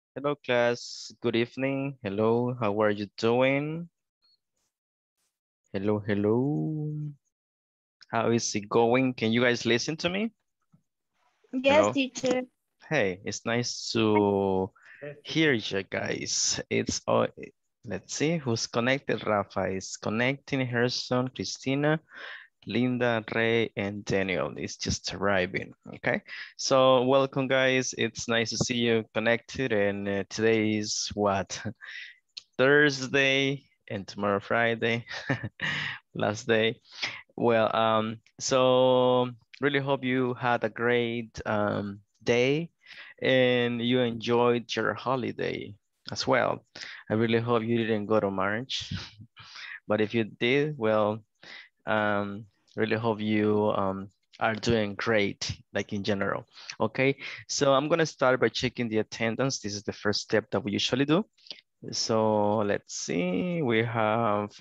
Hello, class. Good evening. Hello, how are you doing? Hello, hello. How is it going? Can you guys listen to me? Yes, Hello. teacher. Hey, it's nice to hear you guys. Let's see who's connected. Rafa is connecting. Harrison, Christina, Linda, Ray, and Daniel is just arriving. Okay, so welcome, guys. It's nice to see you connected. And today is what? Thursday and tomorrow Friday, last day. Well, so really hope you had a great day and you enjoyed your holiday as well. I really hope you didn't go to March, but if you did, well, um, really hope you are doing great, like in general. Okay, so I'm gonna start by checking the attendance. This is the first step that we usually do. So let's see, we have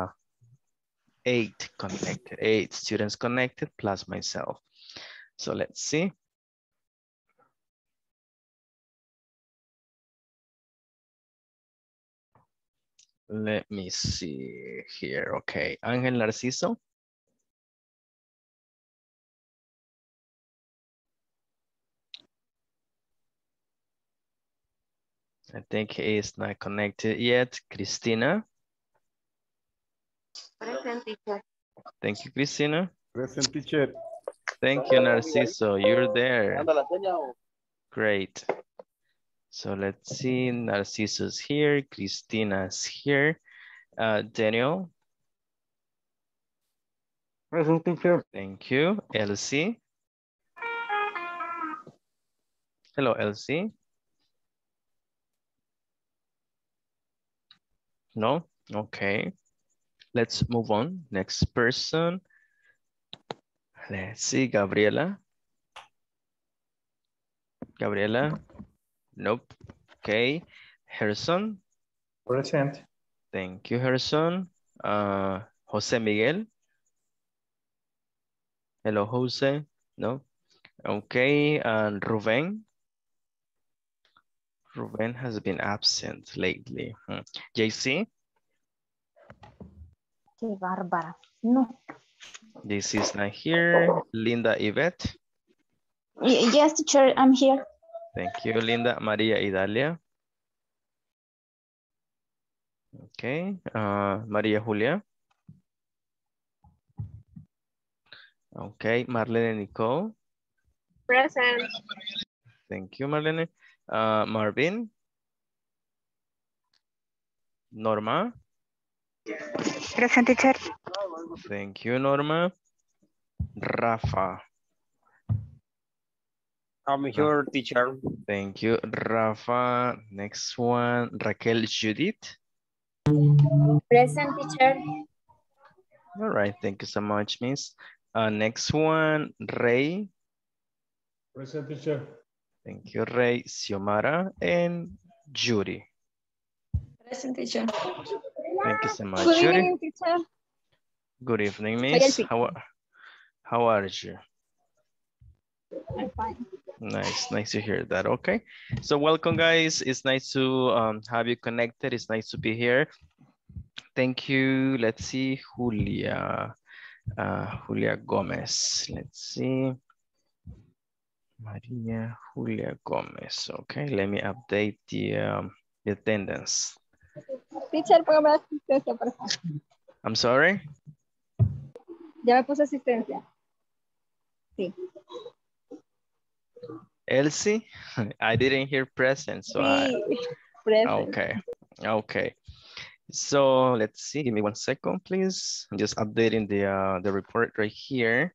8 students connected plus myself. So let's see. Let me see here. Okay, Ángel Narciso. I think he is not connected yet. Cristina. Present, teacher. Thank you, Cristina. Present teacher. Thank you, Narciso. You're there. Great. So let's see. Narciso's here. Cristina's here. Daniel. Present teacher. Thank you. Elsie. Hello, Elsie. No? Okay. Let's move on. Next person. Let's see, Gabriela. Gabriela. Nope. Okay. Harrison. Present. Thank you, Harrison. Jose Miguel. Hello, Jose. No. Okay. And Ruben. Ruben has been absent lately. JC. Qué bárbara. No. This is not here. Linda Yvette. Yes, teacher, I'm here. Thank you, Linda. Maria Idalia. Okay. Maria Julia. Okay. Marlene Nicole. Present. Thank you, Marlene. Marvin. Norma. Present, teacher. Thank you, Norma. Rafa. I'm here, teacher. Thank you, Rafa. Next one, Raquel Judith. Present, teacher. All right, thank you so much, Miss. Next one, Ray. Present teacher. Thank you, Ray, Xiomara, and Judy. Present, teacher. Thank you so much, Good Judy. evening, teacher. Good evening, Soy Miss. Elsie. How are you? I'm fine. Nice to hear that. Okay, so welcome, guys. It's nice to have you connected. It's nice to be here. Thank you. Let's see, Julia. Julia Gomez. Let's see. Maria Julia Gomez. Okay, let me update the attendance. Teacher, póngame la asistencia, por favor. I'm sorry? Ya me puse asistencia. Sí. Elsie? I didn't hear present, so Sí. Present. okay. So let's see, give me 1 second, please. I'm just updating the report right here.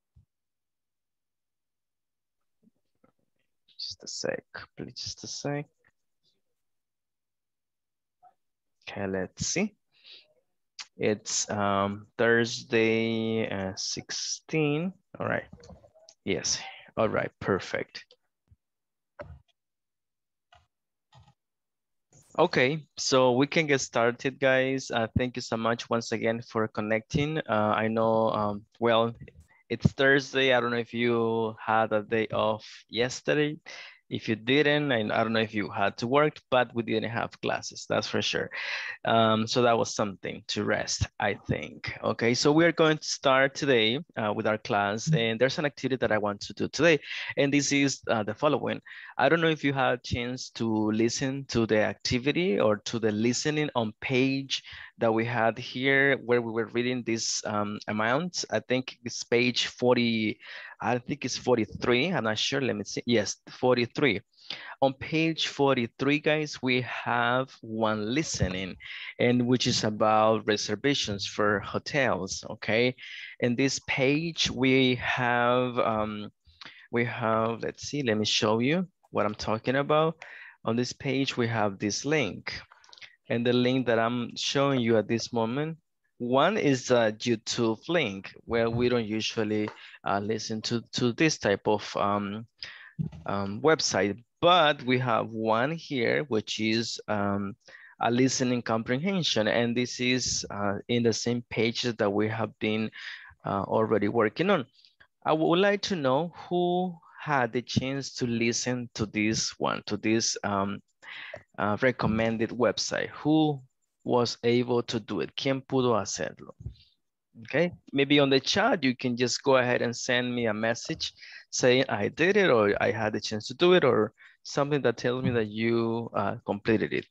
Just a sec, please, just a sec. Okay, let's see. It's Thursday 16. All right. Yes. All right. Perfect. Okay, so we can get started, guys. Thank you so much once again for connecting. I know, well, it's Thursday. I don't know if you had a day off yesterday. If you didn't, I don't know if you had to work, but we didn't have classes, that's for sure. So that was something to rest, I think. Okay, so we're going to start today with our class, and there's an activity that I want to do today, and this is the following. I don't know if you had a chance to listen to the activity or to the listening on page that we had here where we were reading this amount. I think it's page 40, I think it's 43, I'm not sure, let me see. Yes, 43. On page 43, guys, we have one listening, and which is about reservations for hotels, okay? In this page, let's see, let me show you what I'm talking about. On this page, we have this link, and the link that I'm showing you at this moment, one is a YouTube link where we don't usually listen to this type of website, but we have one here, which is a listening comprehension. And this is in the same pages that we have been already working on. I would like to know who had the chance to listen to this one, to this recommended website. Who was able to do it? ¿Quién pudo hacerlo? Okay, maybe on the chat, you can just go ahead and send me a message saying I did it, or I had the chance to do it, or something that tells me that you completed it.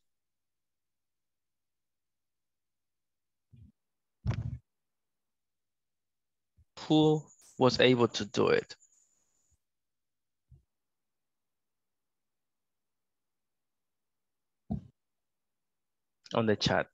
Who was able to do it? On the chat.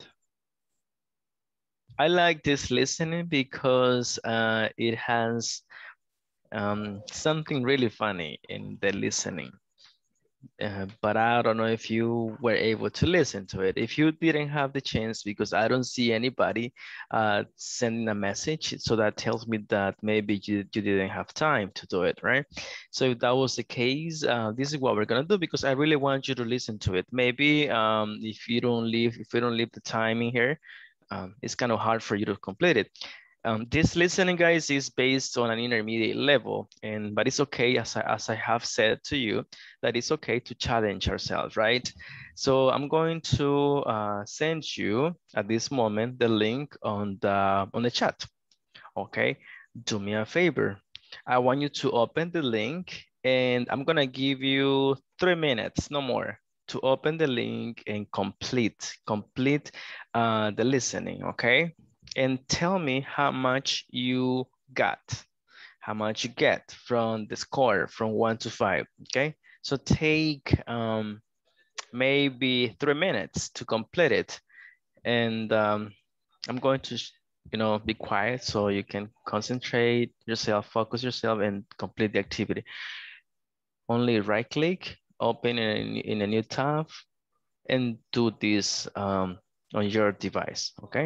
I like this listening because it has something really funny in the listening. But I don't know if you were able to listen to it. If you didn't have the chance, because I don't see anybody sending a message, so that tells me that maybe you didn't have time to do it, right? So if that was the case, this is what we're gonna do, because I really want you to listen to it. Maybe if we don't leave the time in here, it's kind of hard for you to complete it. This listening, guys, is based on an intermediate level, but it's okay, as I have said to you, that it's okay to challenge ourselves, right? So I'm going to send you at this moment the link on the chat. Okay, do me a favor. I want you to open the link, and I'm gonna give you 3 minutes, no more, to open the link and complete the listening, okay? And tell me how much you got, how much you get from the score from 1 to 5, okay? So take maybe 3 minutes to complete it. And I'm going to, be quiet so you can concentrate yourself, focus yourself, and complete the activity. Only right click, open in a new tab, and do this on your device, okay?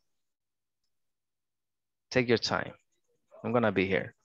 Take your time. I'm gonna be here.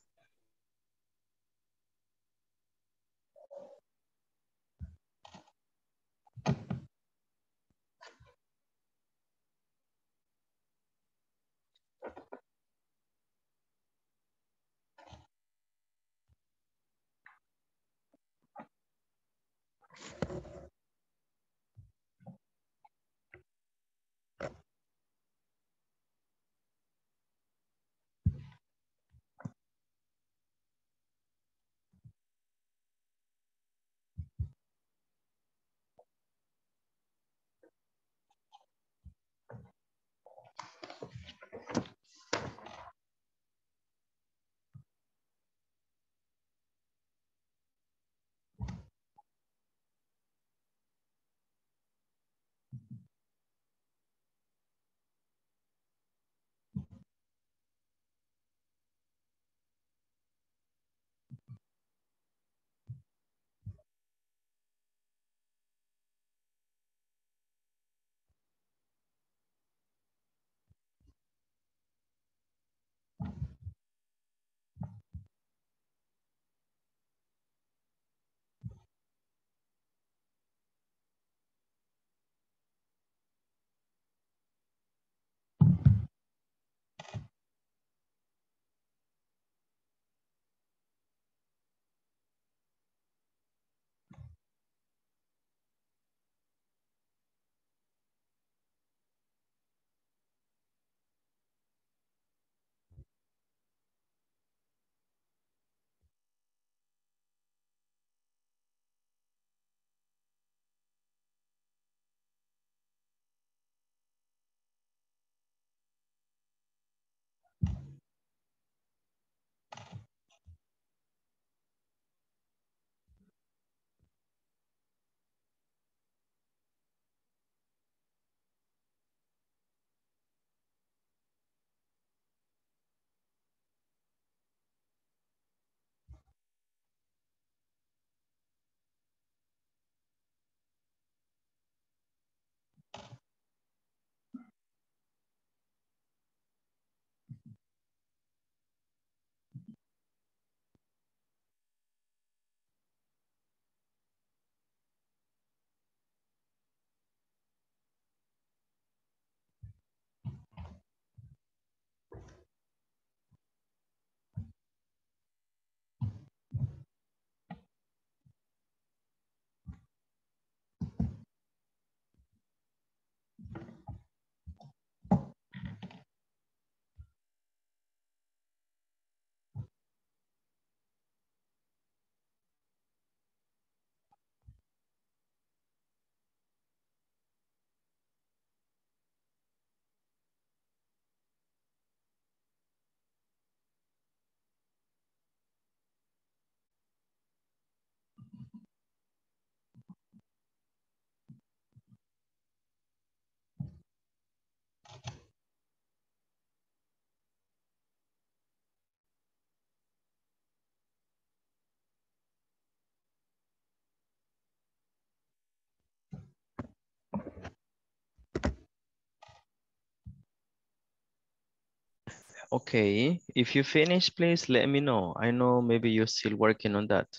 Okay, if you finish, please let me know. I know maybe you're still working on that.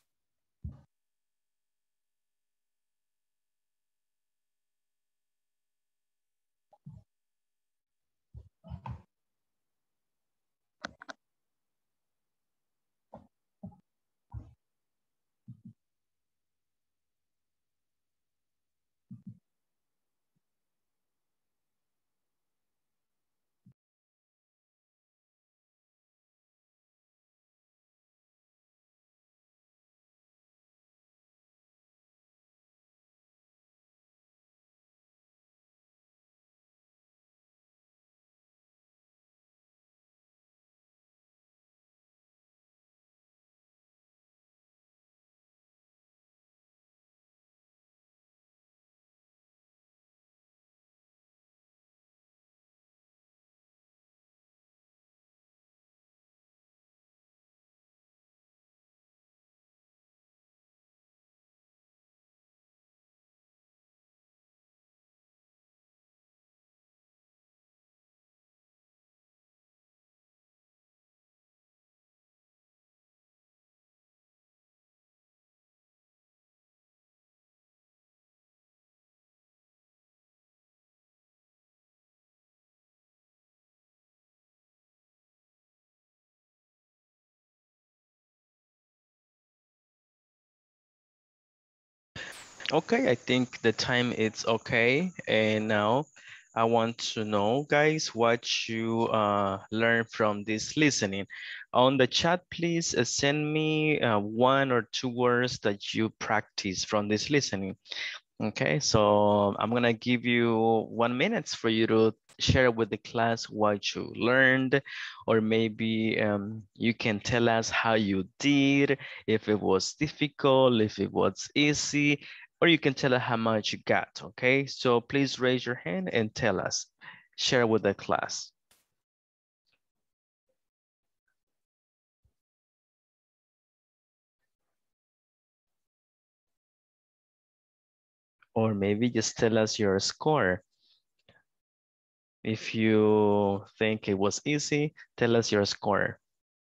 Okay, I think the time is okay. And now I want to know, guys, what you learned from this listening. On the chat, please send me 1 or 2 words that you practice from this listening. Okay, so I'm gonna give you 1 minute for you to share with the class what you learned, or maybe you can tell us how you did, if it was difficult, if it was easy, or you can tell us how much you got, okay? So please raise your hand and tell us, share with the class. Or maybe just tell us your score. If you think it was easy, tell us your score.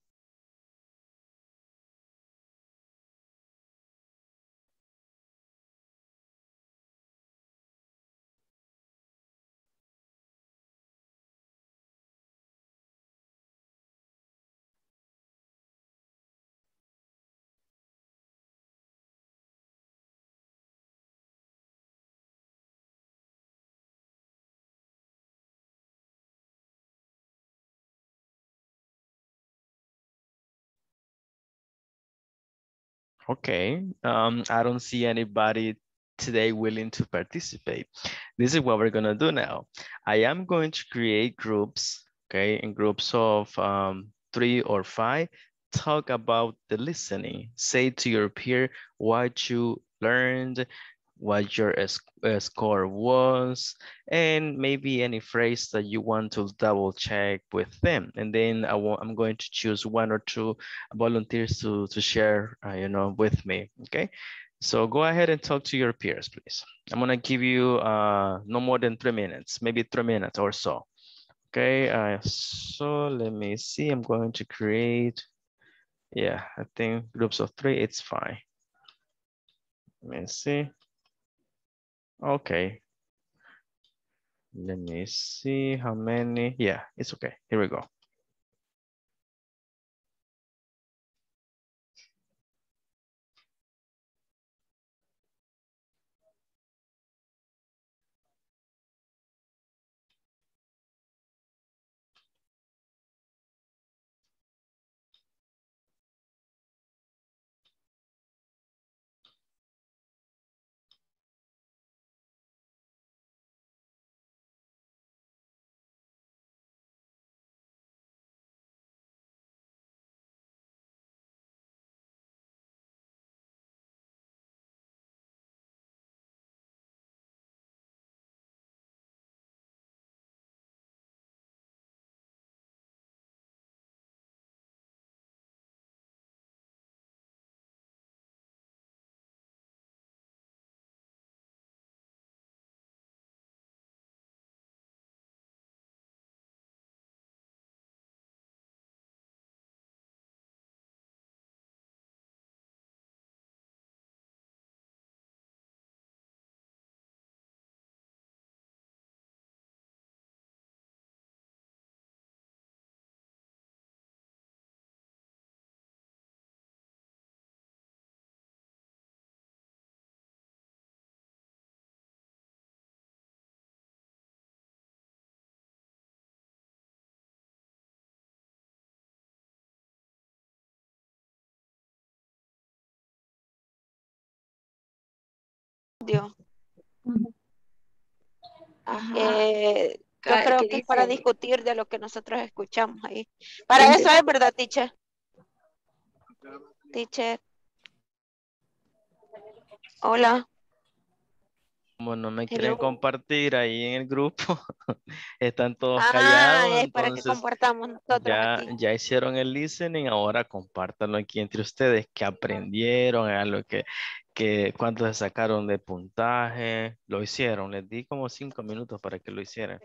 Okay, I don't see anybody today willing to participate. This is what we're gonna do now. I am going to create groups, okay, in groups of 3 or 5. Talk about the listening. Say to your peer what you learned, what your score was, and maybe any phrase that you want to double check with them. And then I'm going to choose 1 or 2 volunteers to share, with me, okay? So go ahead and talk to your peers, please. I'm gonna give you no more than 3 minutes, maybe 3 minutes or so. Okay, so let me see, I'm going to create, yeah, I think groups of 3, it's fine. Let me see. Okay, let me see how many. Yeah, it's okay. Here we go. audio. Yo creo que es para discutir de lo que nosotros escuchamos ahí. Para eso es, ¿verdad, teacher? Teacher. Hola. Como no me quieren Hello. compartir ahí en el grupo, están todos Ah, callados, es para que entonces compartamos nosotros aquí. ya hicieron el listening, ahora compártanlo aquí entre ustedes, que aprendieron, algo que cuánto se sacaron de puntaje, lo hicieron, les di como 5 minutos para que lo hicieran.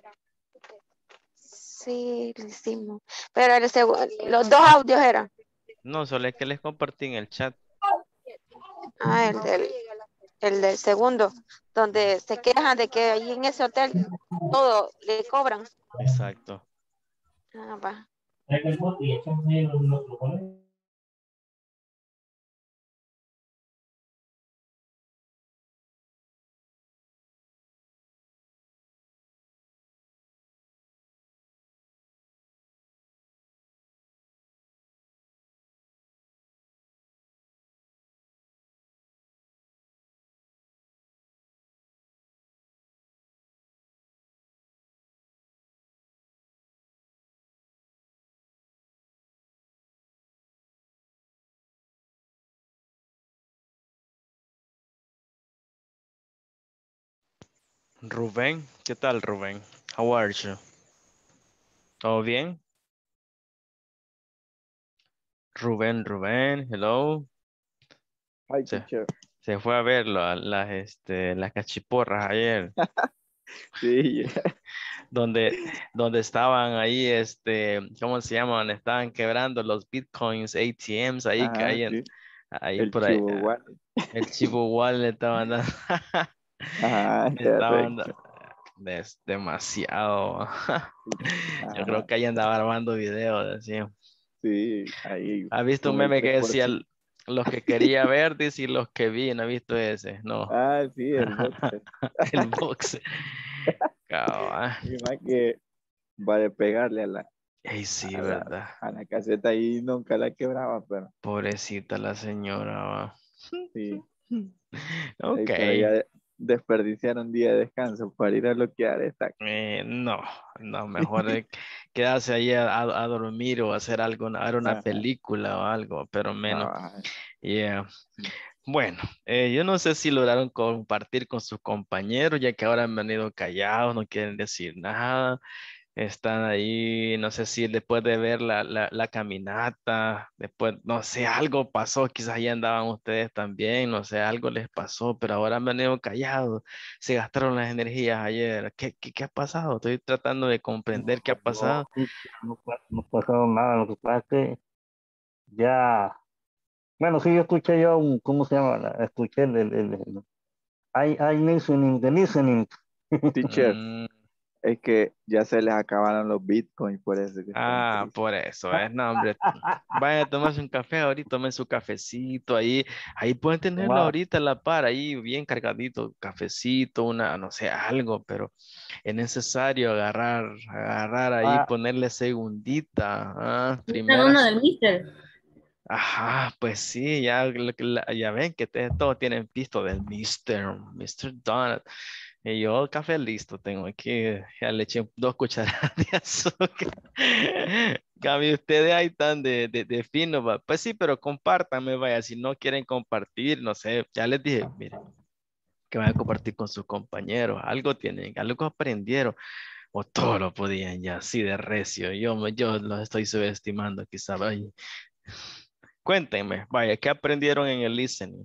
Sí, lo hicimos. Pero los dos audios eran. No, solo es que les compartí en el chat. Ah, el del segundo, donde se quejan de que ahí en ese hotel todo le cobran. Exacto. Ah, va. Rubén, ¿qué tal, Rubén? How are you? ¿Todo bien? Rubén, hello. Hi, Se, teacher. se fue a ver las cachiporras ayer, Sí, donde estaban ahí, ¿cómo se llaman? Estaban quebrando los bitcoins, ATMs ahí, ajá, sí. ahí El por ahí. chivo igual. El Chivo igual le estaban dando, Ajá, le estaban correcto. demasiado. Yo creo Ajá, que ahí andaba armando videos, así. sí, ahí ¿Ha visto un con el meme que decía 3%. los que quería ver, dice, y los que vi? ¿No ha visto ese? No. Ah, sí, el boxer. El box. Cabal. Y más que va de pegarle Ey, sí, a la, ¿verdad? a la caseta y nunca la quebraba, pero Pobrecita la señora, va. sí. Ahí, Ok. pero ya desperdiciaron un día de descanso para ir a bloquear esta. No, mejor quedarse ahí a dormir o hacer algo, a ver una Ajá, película o algo, pero menos. cabal. Yeah. Bueno, yo no sé si lograron compartir con sus compañeros, ya que ahora han venido callados, no quieren decir nada. Están ahí, no sé si después de ver la caminata, después, no sé, algo pasó, quizás ahí andaban ustedes también, no sé, algo les pasó, pero ahora han venido callados, se gastaron las energías ayer. ¿Qué ha pasado? Estoy tratando de comprender qué ha No, pasado. sí, no pasó nada. Lo que pasa es que ya, bueno, sí, yo escuché yo ¿cómo se llama? Escuché hay listening, the listening. Teacher, Mm, es que ya se les acabaron los bitcoins, por eso que están tristes. por eso es, no, hombre. Vaya a tomarse un café ahorita, tomen su cafecito ahí pueden tenerlo Tomar, ahorita a la par, ahí bien cargadito, cafecito, no sé, algo, pero es necesario agarrar ahí, ah, ponerle segundita, Cada uno primeras. del mister. Ajá, pues sí, ya, ya ven que todos tienen pisto del Mr. Donut. Y yo café listo tengo aquí, ya le eché 2 cucharadas de azúcar. Cambio, ustedes ahí están de fino, va. Pues sí, pero compártanme, vaya, si no quieren compartir, no sé, ya les dije, miren, que van a compartir con sus compañeros, algo tienen, algo aprendieron, o todo lo podían ya, así de recio, yo los estoy subestimando quizá, vaya. Cuéntenme, vaya, ¿qué aprendieron en el listening?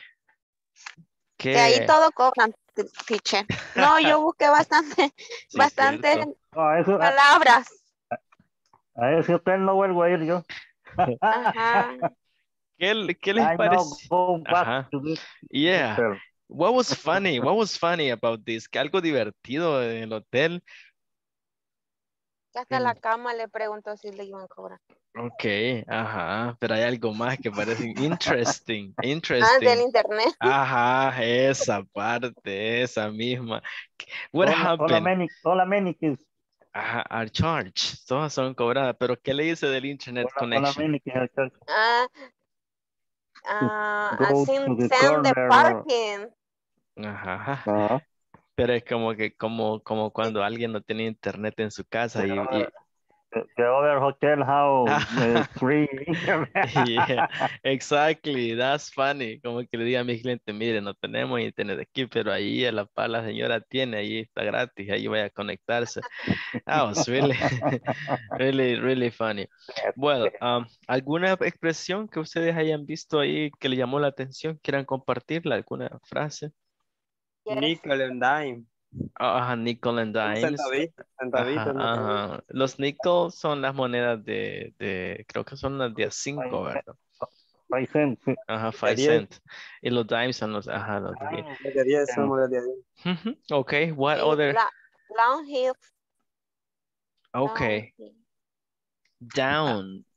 Que ahí ¿Qué? todo cobran, teacher. No, yo busqué Sí, bastante cierto. no, palabras. a ese hotel no vuelvo a ir yo. Ajá. ¿Qué les I now parece? go back Ajá. to this Yeah. hotel. What was funny? What was funny about this? Que algo divertido en el hotel. Que hasta la En- cama le preguntó si le iban a cobrar. Ok, ajá. Pero hay algo más que parece interesting. Ah, del Interesting. internet. Ajá, esa parte, esa misma. What happened? All amenities. Ajá, are charged. Todas son cobradas. Pero ¿qué le dice del internet All connection? amenities are charged Ah, to and go to the send the corner. parking. Ajá. Ajá. Pero es como que, como cuando alguien no tiene internet en su casa y The other hotel have free internet. yeah, exactly, that's funny. Como que le diga a mi cliente, mire, no tenemos internet aquí, pero ahí a la par la señora tiene, ahí está gratis, ahí vaya a conectarse. That was really, really funny. Well, ¿alguna expresión que ustedes hayan visto ahí que le llamó la atención? ¿Quieran compartirla? ¿Alguna frase? Yes. Nickel and dime. Ajá, nickel and dimes. Centavitos, no sé. Ajá. Los nickel son las monedas creo que son las de a 5, ¿verdad? 5 cents. Sí. Ajá, De 5 10. cent. Y los dimes son los de 10. Los de 10 son los de 10. Ujú, okay, what Y other? long hill. Okay, down.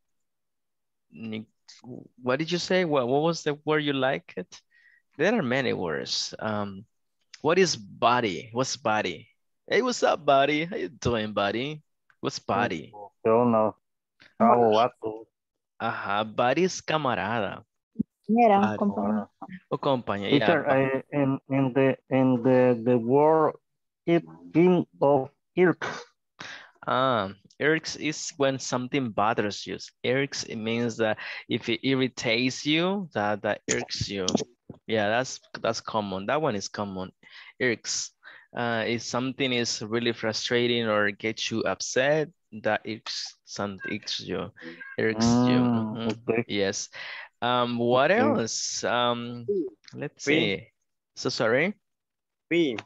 What did you say? What was the word you like it? There are many words. What is body? What's body? Hey, what's up, buddy? How you doing, buddy? What's body? Yo no. Cabo, vato. Ajá, buddy es camarada. Era Buddy. compañero. O compañero. Teacher, in the word it king of irks. Irks is when something bothers you. Irks, it means that if it irritates you, that irks you. Yeah, that's common. That one is common. Irks. If something is really frustrating or gets you upset, that irks you. Irks you. Okay. Yes. What Okay. else? Let's see. So sorry. Fee.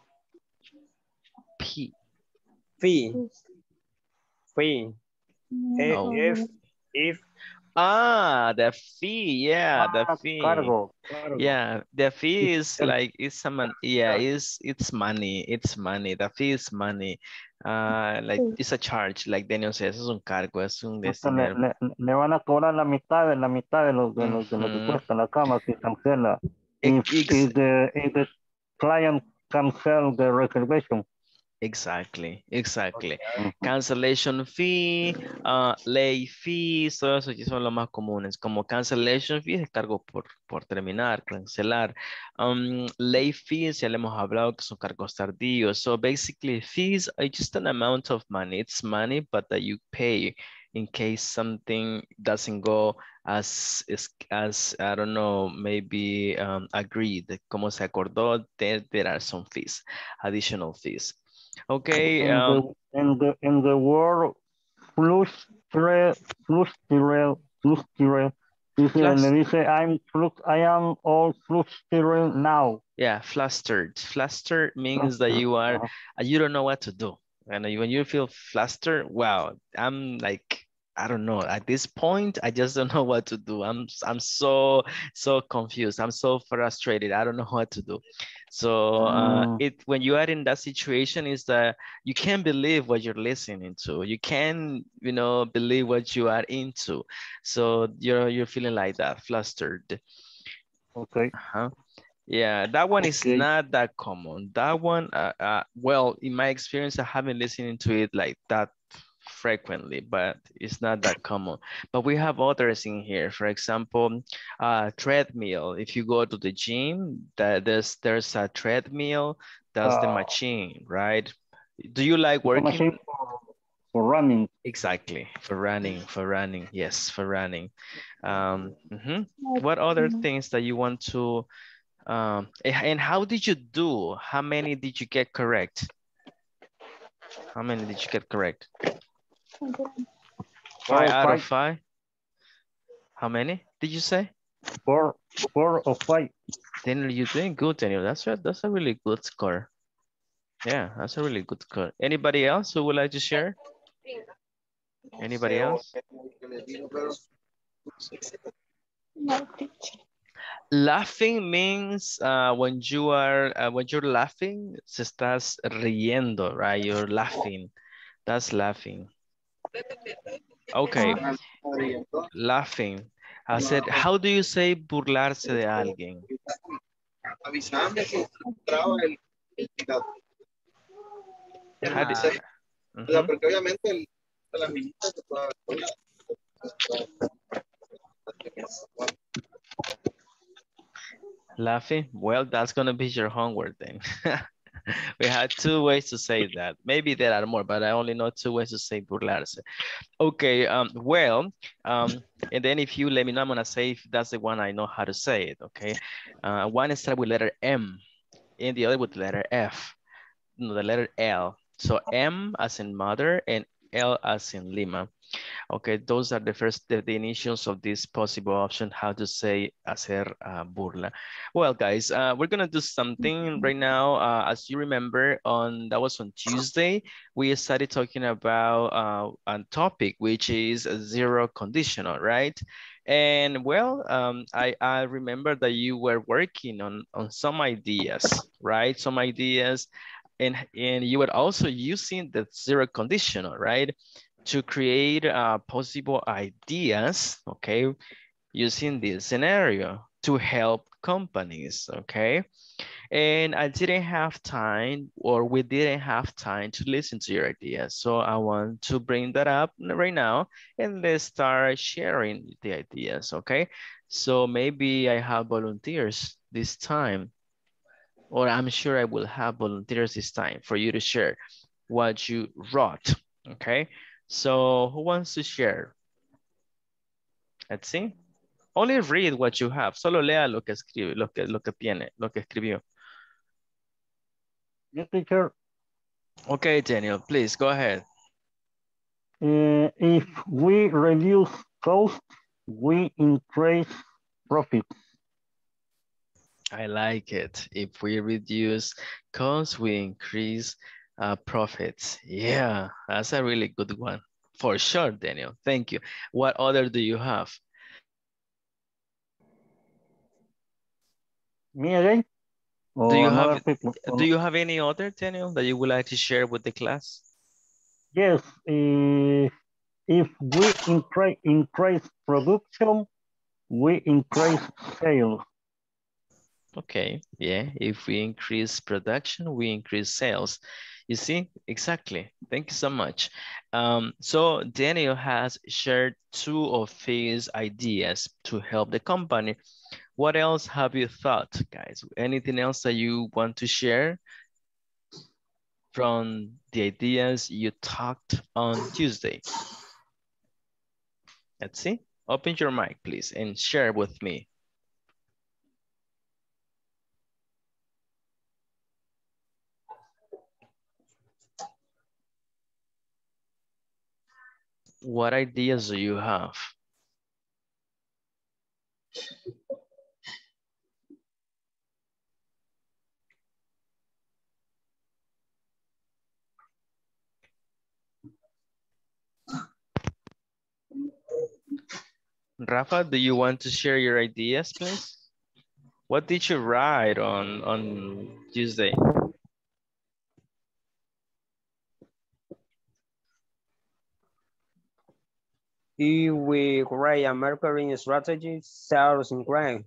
P. Fee. Fee. Oh. If. The fee. Yeah, the fee. Cargo. Yeah, the fee is like it's it's money. It's money. The fee is money. Like it's a charge. Like Daniel says, es un cargo, es un dinero. Le van a cobrar la mitad de lo que cuesta la cama si cancela. If the client cancel the reservation. Exactly. Cancellation fee, late fees, todo eso sí son los más comunes. Como cancellation fee es cargo por terminar, cancelar. Late fees, ya le hemos hablado que son cargos tardíos. So basically fees are just an amount of money. It's money, but that you pay in case something doesn't go as I don't know, maybe agreed. Como se acordó, there are some fees, additional fees. Okay. In the word flustered, le dice I am all flustered now. Yeah, flustered. Flustered means that you don't know what to do. And when you feel flustered, wow, I'm like, I don't know. At this point, I just don't know what to do. I'm so confused. I'm so frustrated. I don't know what to do. So when you are in that situation, is that you can't believe what you're listening to. You can't, believe what you are into. So you're feeling like that, flustered. Okay. Yeah, that one is not that common. That one, well, in my experience, I haven't listened to it like that frequently, but it's not that common. But we have others in here. For example, treadmill. If you go to the gym, there's a treadmill. That's the machine, right? Do you like working? Machine for running. Exactly, for running. Yes, for running. What other things that you want to? And how did you do? How many did you get correct? How many did you get correct? 5 out of 5. How many did you say? 4 or 5. Daniel, you're doing good, Daniel. That's a really good score. Yeah, that's a really good score. Anybody else who would like to share? Anybody else? No, teacher. Laughing means when you're laughing, se estás riendo, right? You're laughing. That's laughing. Okay. Laughing. I said, how do you say burlarse de alguien? Porque obviamente las niñitas se pueden... Laughing? Well, that's gonna be your homework then. We had 2 ways to say that. Maybe there are more, but I only know 2 ways to say burlarse. Okay, and then if you let me know, I'm gonna say if that's the one I know how to say it, okay? One is start with letter M, and the other with letter F. No, the letter L. So M as in mother and L as in Lima. Okay, those are the initials of this possible option, how to say hacer burla. Well, guys, we're gonna do something right now. As you remember, that was on Tuesday, we started talking about a topic, which is zero conditional, right? And well, I remember that you were working on some ideas, right? Some ideas, and you were also using the zero conditional, right? To create possible ideas, okay, using this scenario to help companies, okay? And I didn't have time, or we didn't have time to listen to your ideas. So I want to bring that up right now and let's start sharing the ideas, okay? So maybe I have volunteers this time, or I'm sure I will have volunteers this time for you to share what you wrote, okay? So who wants to share? Let's see. Only read what you have. Solo lea lo que escribe, lo que tiene, lo que escribió. Yes, teacher. Okay, Daniel, please go ahead. If we reduce costs, we increase profits. I like it. If we reduce costs, we increase profits. Yeah, that's a really good one. For sure, Daniel. Thank you. What other do you have? Me again? Do you have people? Do you have any other, Daniel, that you would like to share with the class? Yes. If we increase production, we increase sales. Okay, yeah, if we increase production, we increase sales. You see, exactly. Thank you so much. So Daniel has shared 2 of his ideas to help the company. What else have you thought, guys? Anything else that you want to share from the ideas you talked on Tuesday? Let's see. Open your mic, please, and share with me. What ideas do you have? Rafa, do you want to share your ideas, please? What did you write on Tuesday? If we create a marketing strategy, sales increase.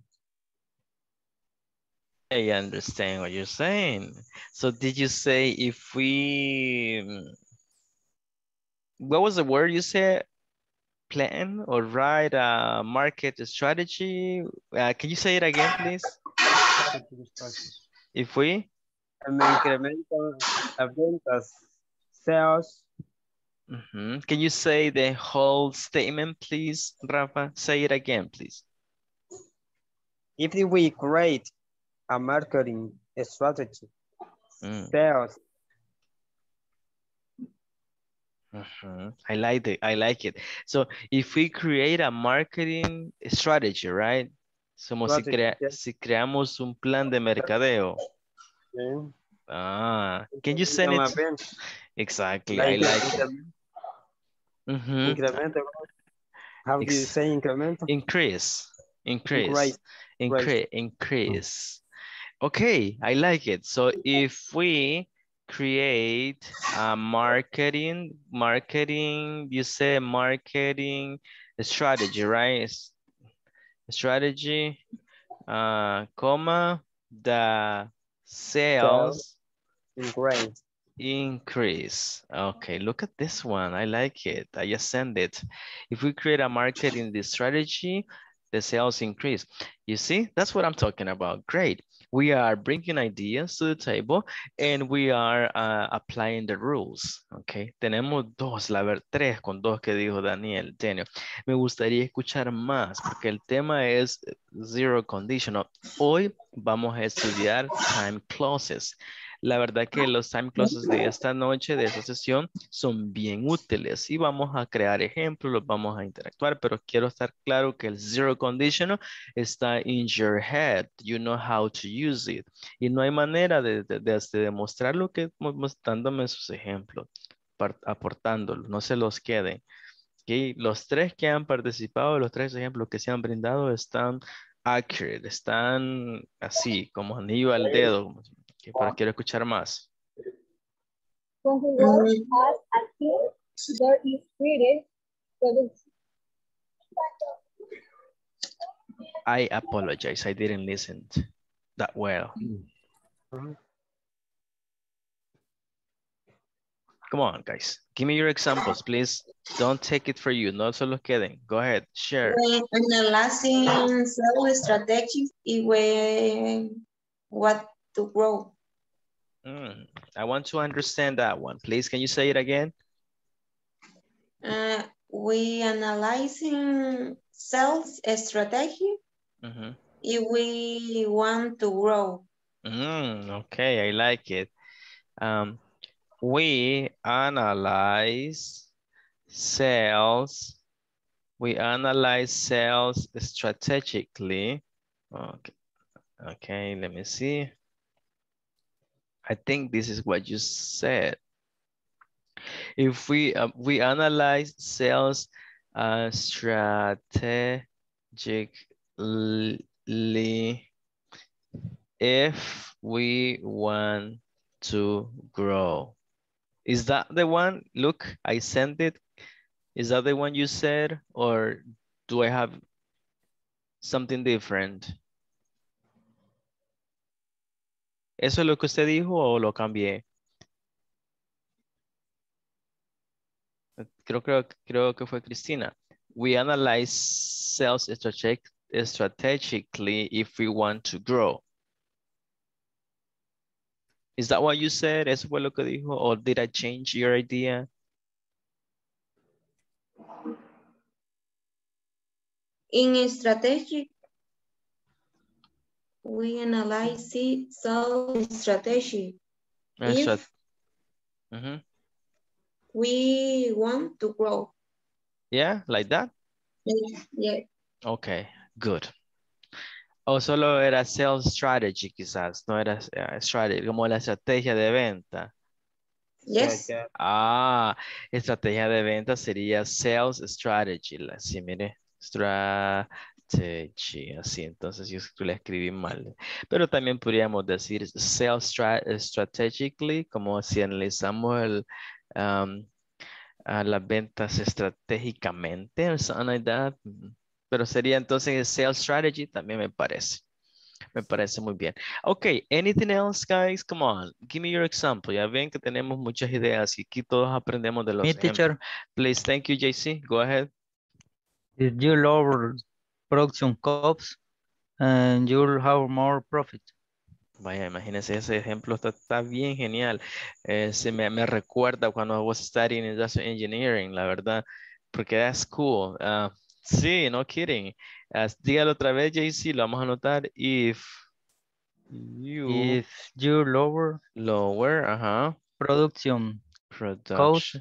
I understand what you're saying. So did you say if we, what was the word you said? Plan or write a market strategy? Can you say it again, please? If we? Incremental ventas, sales. Can you say the whole statement, please, Rafa? Say it again, please. If we create a marketing strategy, sales. I like it. So if we create a marketing strategy, right? Somos si creamos un plan de mercadeo. Can you send it? Exactly, I like it. Incremental. How do you say incremental? Increase. Okay, I like it. So if we create a marketing, you say marketing strategy, right? Strategy, comma, the sales increase. Okay, look at this one. I like it. I just send it. If we create a marketing strategy, the sales increase. You see, that's what I'm talking about. Great. We are bringing ideas to the table and we are applying the rules. Okay. Tenemos dos, tres con dos que dijo Daniel. Me gustaría escuchar más porque el tema es zero conditional. Hoy vamos a estudiar time clauses. La verdad que los time clauses de esta noche, de esta sesión, son bien útiles y vamos a crear ejemplos, los vamos a interactuar, pero quiero estar claro que el zero conditional está in your head. You know how to use it. Y no hay manera de demostrar lo que dándome sus ejemplos, aportándolos, no se los queden. ¿Okay? Los tres que han participado, los tres ejemplos que se han brindado están accurate, están así, como anillo al dedo. Okay, pero quiero escuchar más. When we work as a team, there is spirit, production. I apologize. I didn't listen that well. Come on, guys. Give me your examples, please. Don't take it for you. No se los queden. Go ahead. Share. When analyzing sales strategies, what to grow. I want to understand that one. Please, can you say it again? We analyzing sales strategy if we want to grow. Okay, I like it. We analyze sales. We analyze sales strategically. Okay, let me see. I think this is what you said. If we analyze sales strategically, if we want to grow. Is that the one? Look, I sent it. Is that the one you said? Or do I have something different? ¿Eso es lo que usted dijo o lo cambié? Creo que fue Cristina. We analyze sales strategically if we want to grow. Is that what you said? ¿Eso fue lo que dijo? Or did I change your idea? In strategic, we analyze sales strategy. If we want to grow. Yeah, like that? Yeah. Okay, good. O solo era sales strategy quizás, no era strategy, como la estrategia de venta. Yes. Estrategia de venta sería sales strategy. Así, mire, strategy, así. Entonces yo le escribí mal. Pero también podríamos decir sales strategically, como si analizamos las ventas estratégicamente, o something like that. Pero sería entonces sales strategy, también me parece. Me parece muy bien. Okay, anything else, guys? Come on, give me your example. Ya ven que tenemos muchas ideas y aquí todos aprendemos de los ejemplos. Teacher. Please, thank you, JC. Go ahead. If you lower production costs, and you'll have more profit. Vaya, imagínense, ese ejemplo está bien genial. Me recuerda cuando I was studying industrial engineering, la verdad, porque that's cool. Sí, no kidding. Dígalo otra vez, JC, lo vamos a anotar. If you lower production cost,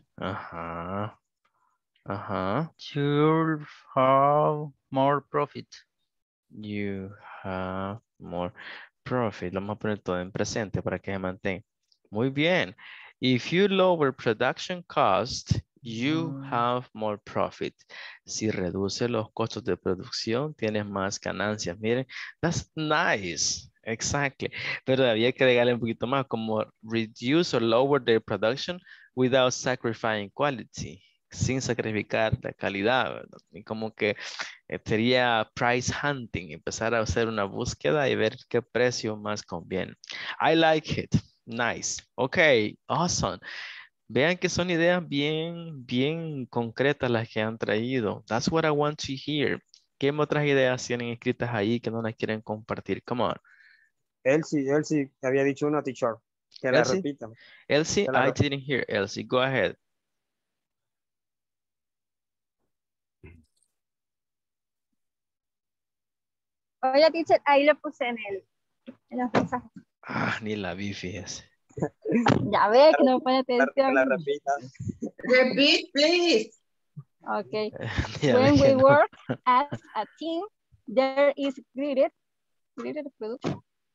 you'll have more profit. You have more profit. Lo vamos a poner todo en presente para que se mantenga. Muy bien. If you lower production cost, you have more profit. Si reduce los costos de producción, tienes más ganancias. Miren, that's nice. Exactly. Pero había que agregarle un poquito más, como reduce or lower their production without sacrificing quality. Sin sacrificar la calidad, ¿verdad? Y como que sería price hunting, empezar a hacer una búsqueda y ver qué precio más conviene. I like it. Nice. Okay, awesome. Vean que son ideas bien concretas las que han traído. That's what I want to hear. ¿Qué otras ideas tienen escritas ahí que no las quieren compartir? Come on. Elsie había dicho una, teacher. Que la Elsie? repita. Elsie, Que la I didn't hear Elsie. Go ahead. Oye, teacher, ahí lo puse en los mensajes. Ah, ni la vi, fíjese. Ya ve que no pone atención. Que la repita. Repeat, please. Okay. Ya When ve que we no. work as a team, there is greater production.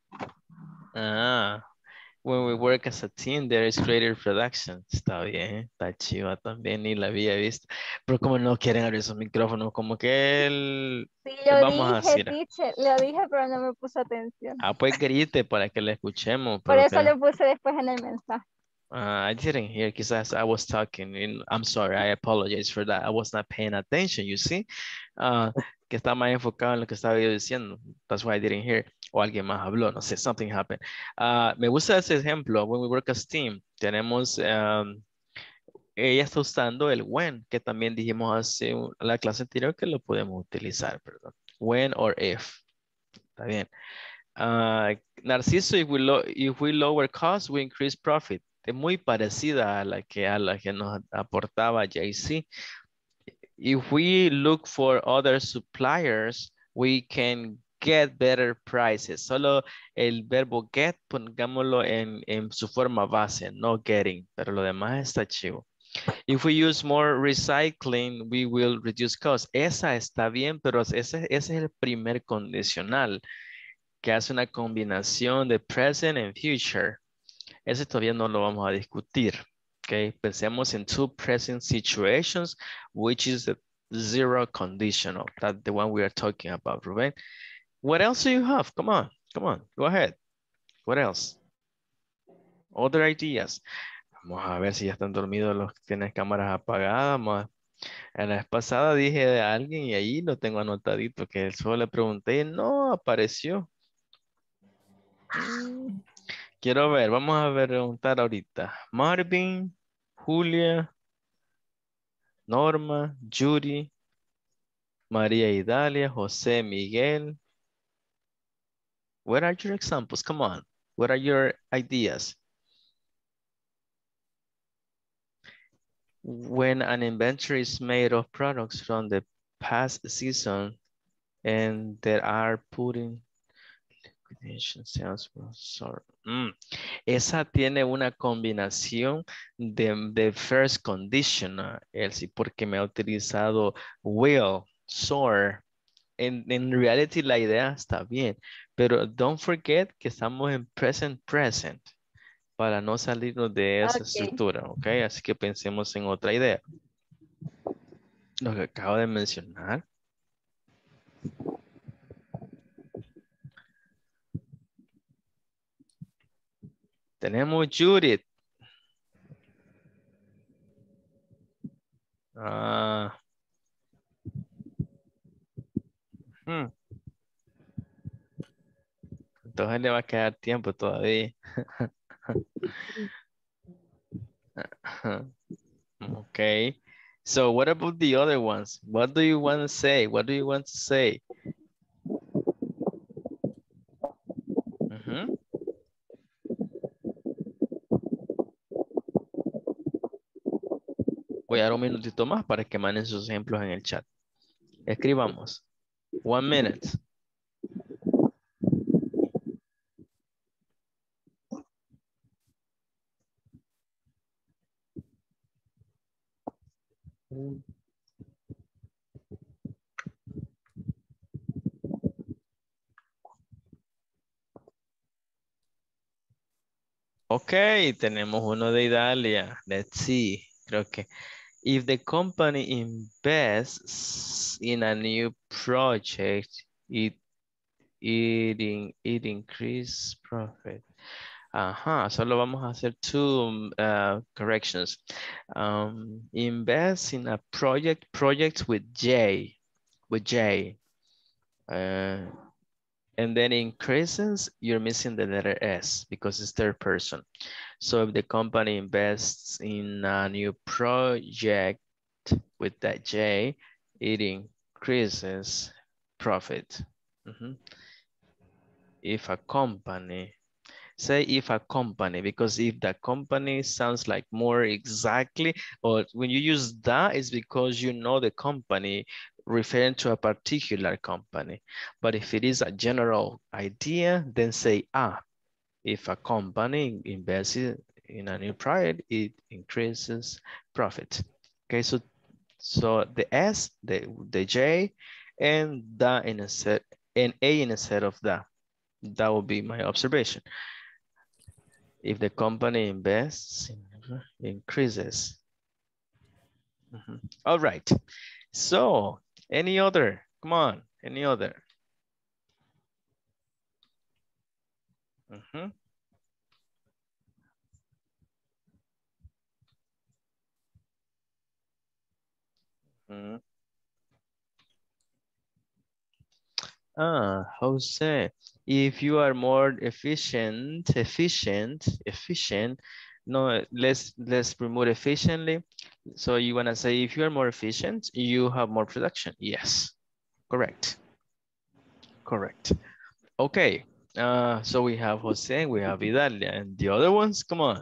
Ah, when we work as a team, there is greater production. Está bien, está chiva también, ni la había visto. Pero como no quieren abrir sus micrófonos, como que Sí, vamos a dije, decir. teacher, lo dije, pero no me puso atención. Ah, pues grite para que le escuchemos. Por Pero eso lo puse después en el mensaje. I didn't hear because as I was talking, and I'm sorry, I apologize for that. I was not paying attention, you see. Que estaba más enfocado en lo que estaba yo diciendo. That's why I didn't hear. O alguien más habló, no sé, something happened. Me gusta ese ejemplo. When we work as team, tenemos, ella está usando el when, que también dijimos hace la clase anterior que lo podemos utilizar, perdón. When or if. Está bien. Narciso, if we lower costs, we increase profit. Es muy parecida a la que nos aportaba JC. If we look for other suppliers, we can get better prices. Solo el verbo get, pongámoslo en su forma base, no getting, pero lo demás está chivo. If we use more recycling, we will reduce costs. Esa está bien, pero ese es el primer condicional, que hace una combinación de present and future. Ese todavía no lo vamos a discutir. Okay, pensemos en two present situations, which is the zero conditional. That's the one we are talking about, Ruben. What else do you have? Come on, go ahead. What else? Other ideas. Vamos a ver si ya están dormidos los que tienen cámaras apagadas. En la vez pasada dije de alguien y ahí lo tengo anotadito, que solo le pregunté y no apareció. Quiero ver, vamos a preguntar ahorita. Marvin, Julia, Norma, Judy, María Idalia, José Miguel. What are your examples? Come on. What are your ideas? When an inventory is made of products from the past season and there are putting liquidation sales, sorry. Esa tiene una combinación de first conditional, Elsie, porque me ha utilizado will, soar. En reality la idea está bien, pero don't forget que estamos en present para no salirnos de esa estructura, ¿ok? Así que pensemos en otra idea. Lo que acabo de mencionar. Tenemos Judith. Entonces le va a quedar tiempo todavía. Okay. So what about the other ones? What do you want to say? What do you want to say? Voy a dar un minutito más para que manden sus ejemplos en el chat. Escribamos. 1 minute. Ok, tenemos uno de Idalia. Let's see. Creo que if the company invests in a new project, it increases profit. Ajá, solo vamos a hacer two corrections. Invest in a project with J. And then increases, you're missing the letter S because it's third person. So if the company invests in a new project with that J, it increases profit. If a company, say if a company, because if the company sounds like more exactly, or when you use that, it's because you know the company referring to a particular company. But if it is a general idea, then say, if a company invests in a new product, it increases profit. Okay, so the S, the J, and the instead, and A instead of that. That would be my observation. If the company invests, increases. All right. So, any other? Come on, any other? Jose, if you are more efficient, no, let's remove efficiently. So you want to say if you are more efficient, you have more production. Yes, correct. Correct. Okay, so we have Jose, we have Idalia, and the other ones, come on.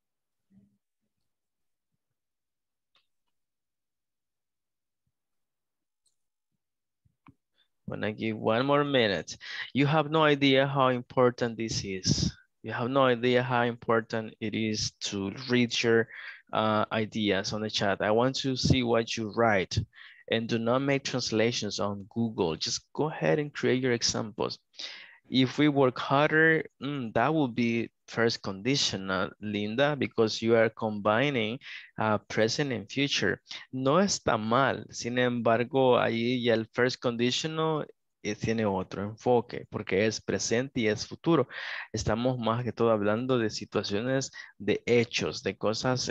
When I give one more minute, you have no idea how important this is. You have no idea how important it is to read your ideas on the chat. I want to see what you write, and do not make translations on Google. Just go ahead and create your examples. If we work harder, that will be first conditional, Linda, because you are combining present and future. No está mal, sin embargo, ahí ya el first conditional tiene otro enfoque, porque es presente y es futuro. Estamos más que todo hablando de situaciones, de hechos, de cosas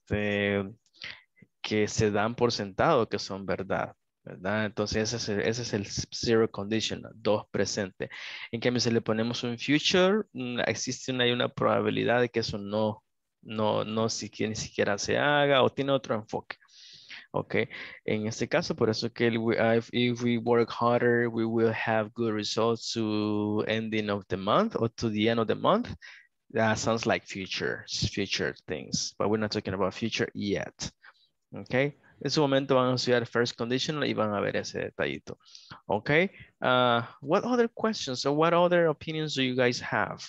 que se dan por sentado que son verdad. ¿Verdad? Entonces ese es el zero conditional, 2 presente. En cambio, si le ponemos un future, existe una probabilidad de que eso no ni siquiera se haga o tiene otro enfoque. Ok, en este caso, por eso que if we work harder, we will have good results to ending of the month or to the end of the month. That sounds like future things, but we're not talking about future yet. Ok. En su momento van a estudiar first conditional y van a ver ese detallito. Okay. What other questions or what other opinions do you guys have?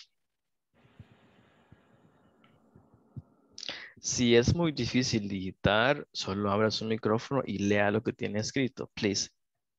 Si es muy difícil digitar, solo abra su micrófono y lea lo que tiene escrito, please.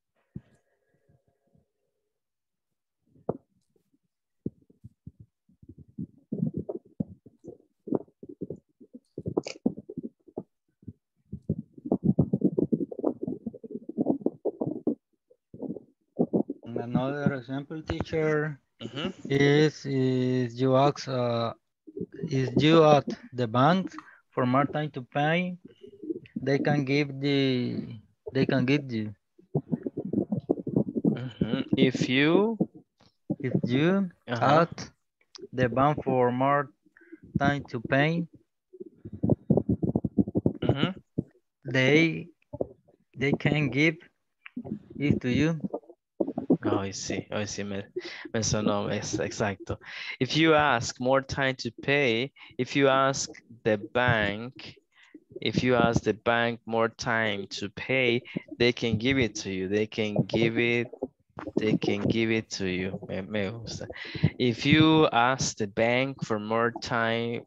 Another example, teacher, is you ask, is you at the bank for more time to pay? They can give you. If you at the bank for more time to pay, they can give it to you. Oh, I see, me sonó, es exacto. If you ask more time to pay, if you ask the bank more time to pay, they can give it to you. They can give it to you. Me gusta. If you ask the bank for more time,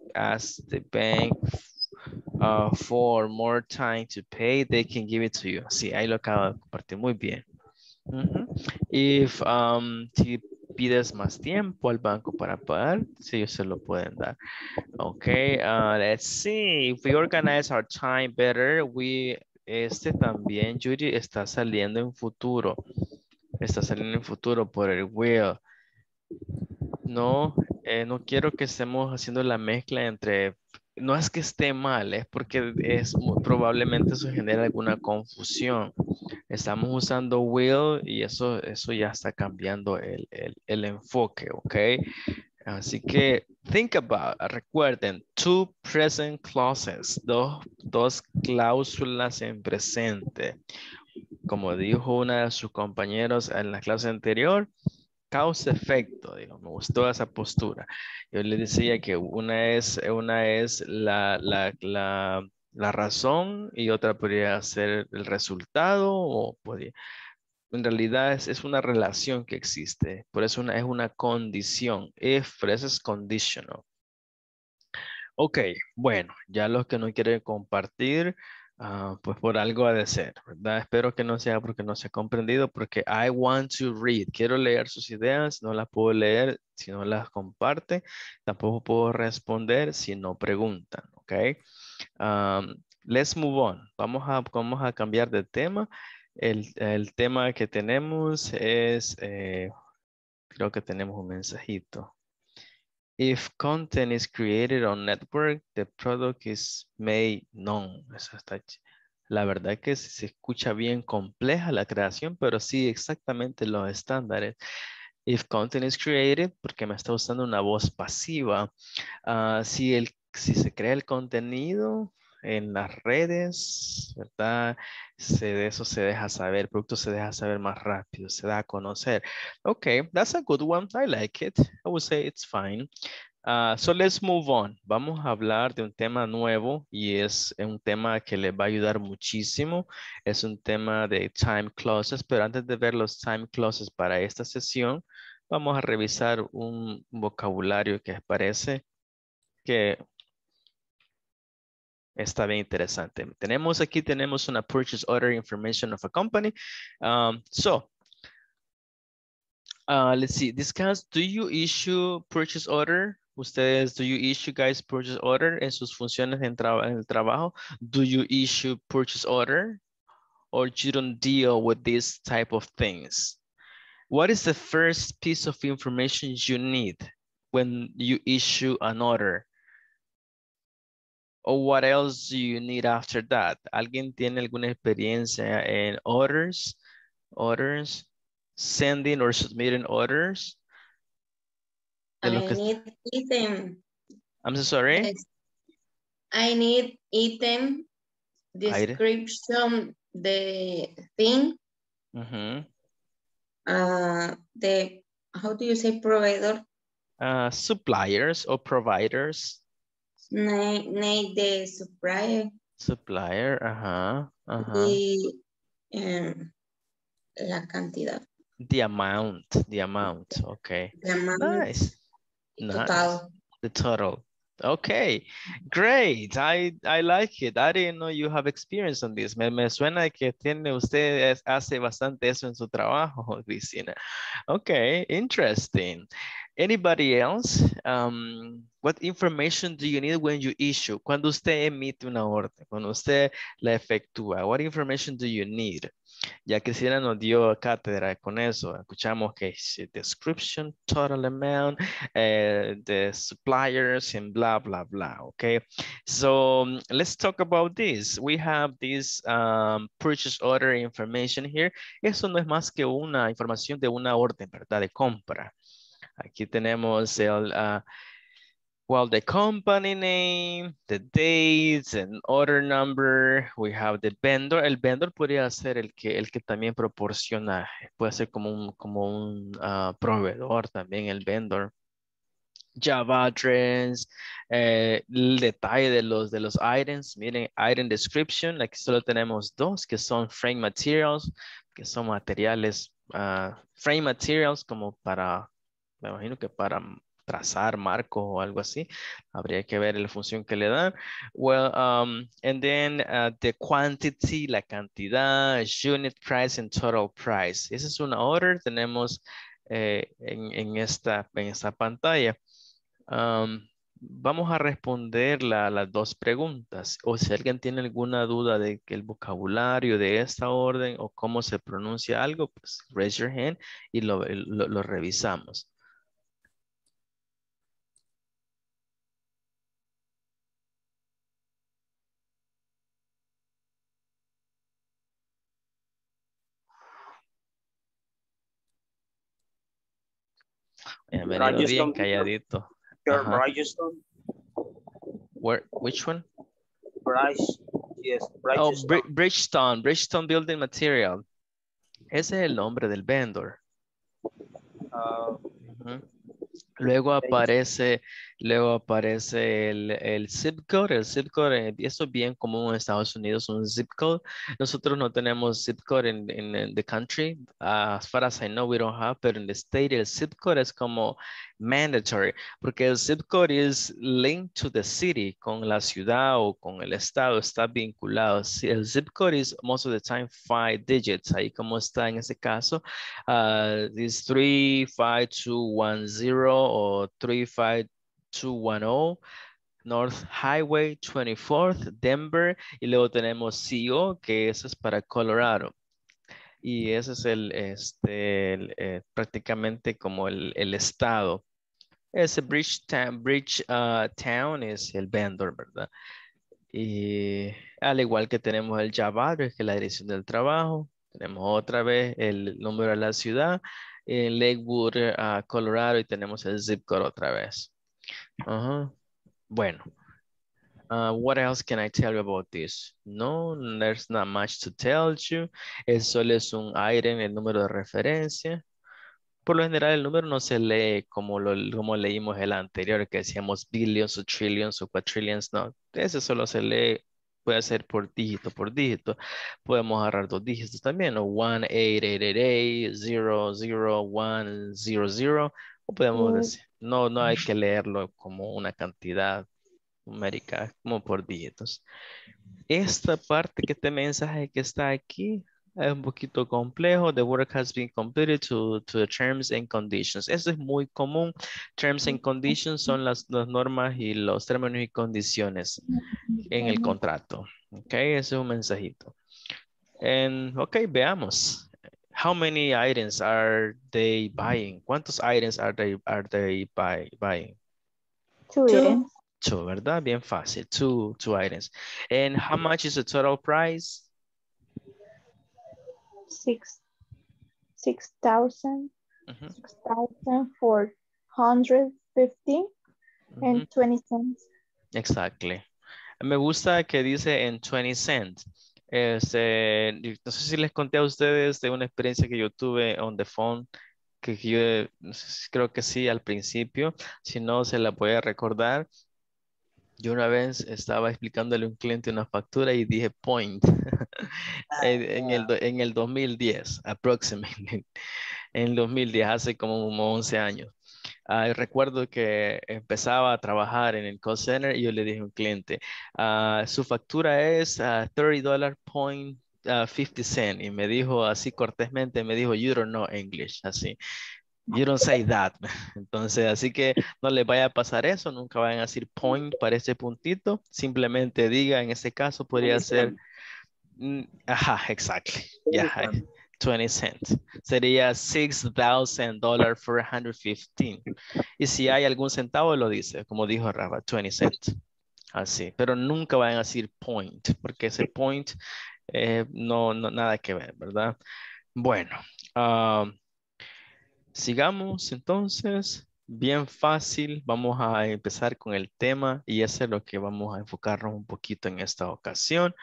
for more time to pay, they can give it to you. Sí, ahí lo acabo de compartir muy bien. If si pides más tiempo al banco para pagar, sí, ellos se lo pueden dar. Okay, let's see. If we organize our time better, también, Judy, está saliendo en futuro. Está saliendo en futuro por el will. No, no quiero que estemos haciendo la mezcla entre... No es que esté mal, es porque probablemente eso genera alguna confusión. Estamos usando will y eso ya está cambiando el enfoque, ¿ok? Así que recuerden, two present clauses, dos cláusulas en presente. como dijo una de sus compañeros en la clase anterior, causa-efecto, digo, me gustó esa postura. Yo le decía que una es la razón y otra podría ser el resultado o podría, en realidad es una relación que existe, por eso es una condición. If, pero eso es conditional. Ok, bueno, ya los que no quieren compartir, pues por algo ha de ser, ¿verdad? Espero que no sea porque no se ha comprendido, porque I want to read. Quiero leer sus ideas, no las puedo leer si no las comparte, tampoco puedo responder si no preguntan, ¿ok? Let's move on. Vamos a cambiar de tema. El tema que tenemos es, creo que tenemos un mensajito. If content is created on network, the product is made known. Eso está la verdad que se escucha bien compleja la creación, pero sí exactamente los estándares. If content is created, porque me está usando una voz pasiva. Si se crea el contenido en las redes, ¿verdad? De eso se deja saber, el producto se deja saber más rápido, se da a conocer. Okay, that's a good one. I like it. I would say it's fine. So let's move on. Vamos a hablar de un tema nuevo y es un tema que les va a ayudar muchísimo. Es un tema de time clauses, pero antes de ver los time clauses para esta sesión, vamos a revisar un vocabulario que parece que está bien interesante. Tenemos una purchase order information of a company. Let's see, discuss, do you issue purchase order? Ustedes, do you issue guys purchase order en sus funciones en el trabajo? Do you issue purchase order? Or you don't deal with this type of things? What is the first piece of information you need when you issue an order? Or what else do you need after that? ¿Alguien tiene alguna experiencia en orders? Orders? Sending or submitting orders? I need item. I'm so sorry? Yes. I need item description, the thing. The, how do you say provider? Suppliers or providers. Need the supplier. Supplier, Y la cantidad. The amount, okay. The amount. Nice. Total. The total. Okay, great. I like it. I didn't know you have experience on this. Me suena que tiene usted hace bastante eso en su trabajo, Cristina. Okay, interesting. Anybody else? What information do you need when you issue? Cuando usted emite una orden, cuando usted la efectúa, what information do you need? Ya Cristina nos dio cátedra con eso. Escuchamos que description, total amount, the suppliers and blah, blah, blah. Okay. So let's talk about this. We have this purchase order information here. Eso no es más que una información de una orden, ¿verdad? De compra. Aquí tenemos el... well, the company name, the dates, and order number. We have the vendor. El vendor podría ser el que también proporciona, puede ser como un proveedor también, el vendor. Java address, el detalle de los items. Miren, item description. Aquí solo tenemos dos que son frame materials, que son materiales, frame materials como para, me imagino que para trazar marco o algo así. Habría que ver la función que le dan. Well, and then the quantity, la cantidad, unit price and total price. Esa es una order. Tenemos en esta pantalla. Vamos a responder las dos preguntas. O si alguien tiene alguna duda de que el vocabulario de esta orden o cómo se pronuncia algo, pues raise your hand y lo revisamos. Bienvenido bien calladito. Where, which one? Bridge, yes, Bridgestone. Bridgestone building material. Ese es el nombre del vendor. Uh, Ujú. Luego aparece el zip code. El zip code, eso es bien común en Estados Unidos, un zip code. Nosotros no tenemos zip code in the country. As far as I know, we don't have, pero en the state el zip code es como mandatory, porque el zip code is linked to the city, con la ciudad o con el estado, está vinculado. Si el zip code is most of the time 5 digits, ahí como está en ese caso. Is 35210 or 35210 North Highway 24th, Denver. Y luego tenemos CO, que eso es para Colorado. Y ese es prácticamente como el estado. Ese Town es el vendor, ¿verdad? Y al igual que tenemos el job address, que es la dirección del trabajo, tenemos otra vez el número de la ciudad, en Lakewood, Colorado, y tenemos el zip code otra vez. Bueno, what else can I tell you about this? No, there's not much to tell you. Es solo es un item, el número de referencia. Por lo general, el número no se lee como leímos el anterior, que decíamos billions o trillions o quadrillions. No, ese solo se lee, puede ser por dígito por dígito. Podemos agarrar dos dígitos también, o 1-888-00100. O podemos decir, no hay que leerlo como una cantidad numérica, como por dígitos. Esta parte que este mensaje que está aquí es un poquito complejo. The work has been completed to the terms and conditions. Eso es muy común. Terms and conditions son las normas y los términos y condiciones en el contrato. Ok, ese es un mensajito. Ok, veamos. How many items are they buying? ¿Cuántos items are they buying? Two items. Two, ¿verdad? Bien fácil. Two items. And how much is the total price? 6,000. 6,450 and 20 cents. Exactly. Me gusta que dice en 20 cents. No sé si les conté a ustedes de una experiencia que yo tuve on the phone, que yo creo que sí al principio, si no se la voy a recordar. Yo una vez estaba explicándole a un cliente una factura y dije point en el 2010, aproximadamente. En el 2010, hace como 11 años. Recuerdo que empezaba a trabajar en el call center y yo le dije a un cliente, su factura es $30.50 y me dijo así cortésmente, me dijo, you don't know English, así. You don't say that. Entonces, así que no les vaya a pasar eso, nunca vayan a decir point para ese puntito, simplemente diga, en ese caso podría ser, ajá, exactly, yeah, 20 cents. Sería $6,000 for 115. Y si hay algún centavo, lo dice, como dijo Rafa, 20 cents. Así, pero nunca vayan a decir point, porque ese point no, nada que ver, ¿verdad? Bueno, sigamos entonces, bien fácil, vamos a empezar con el tema y eso es lo que vamos a enfocarnos un poquito en esta ocasión.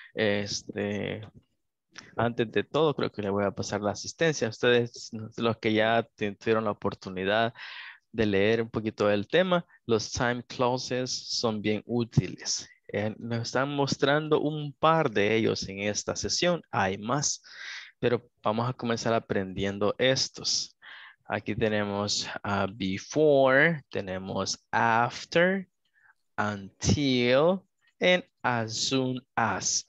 Antes de todo, creo que le voy a pasar la asistencia a ustedes, los que ya tuvieron la oportunidad de leer un poquito del tema. Los time clauses son bien útiles. Nos están mostrando un par de ellos en esta sesión. Hay más, pero vamos a comenzar aprendiendo estos. Aquí tenemos before, tenemos after, until, and as soon as.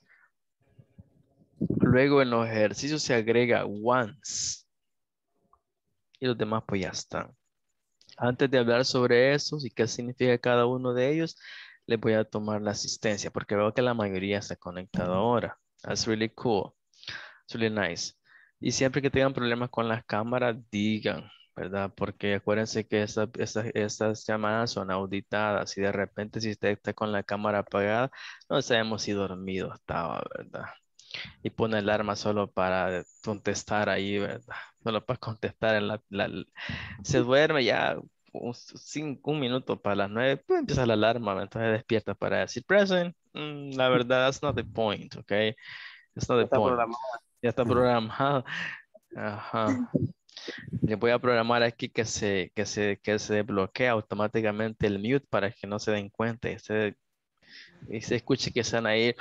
Luego en los ejercicios se agrega once. Y los demás pues ya están. Antes de hablar sobre eso y qué significa cada uno de ellos, les voy a tomar la asistencia porque veo que la mayoría está conectada ahora. That's really cool. It's really nice. Y siempre que tengan problemas con las cámaras, digan, ¿verdad? Porque acuérdense que estas llamadas son auditadas y de repente si usted está con la cámara apagada, no sabemos si dormido estaba, ¿verdad? Y pone alarma solo para contestar ahí, ¿verdad? Solo para contestar se duerme ya un minuto para las 9, pues empieza la alarma, entonces despierta para decir present. La verdad, that's not the point, ¿ok? That's not the point. Ya está programado. Ajá. Le voy a programar aquí que se desbloquee automáticamente el mute para que no se den cuenta y se escuche que están ahí.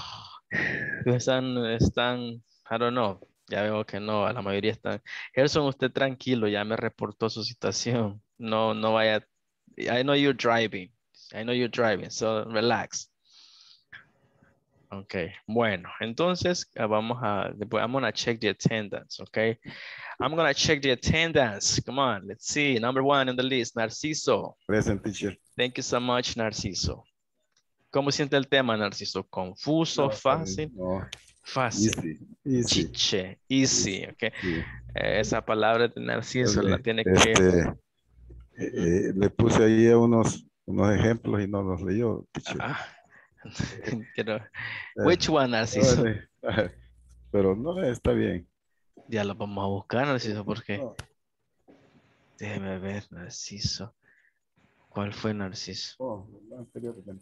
Están, I don't know. Ya veo que no, la mayoría están. Gerson, usted tranquilo, ya me reportó su situación. No, no vaya. I know you're driving. I know you're driving, so relax. Ok, bueno, entonces I'm gonna check the attendance, okay? I'm gonna check the attendance. Come on, let's see. Number 1 in the list, Narciso. Present, teacher. Thank you so much, Narciso. ¿Cómo siente el tema, Narciso? ¿Confuso, No, fácil? no. Fácil. Easy. Chiche, easy, ok. Sí. Esa palabra de Narciso la tiene que... Le puse ahí unos ejemplos y no los leyó, teacher. Which one, Narciso? Pero no, está bien. Ya lo vamos a buscar, Narciso, porque... No. Déjeme ver, Narciso. ¿Cuál fue, Narciso? Anteriormente.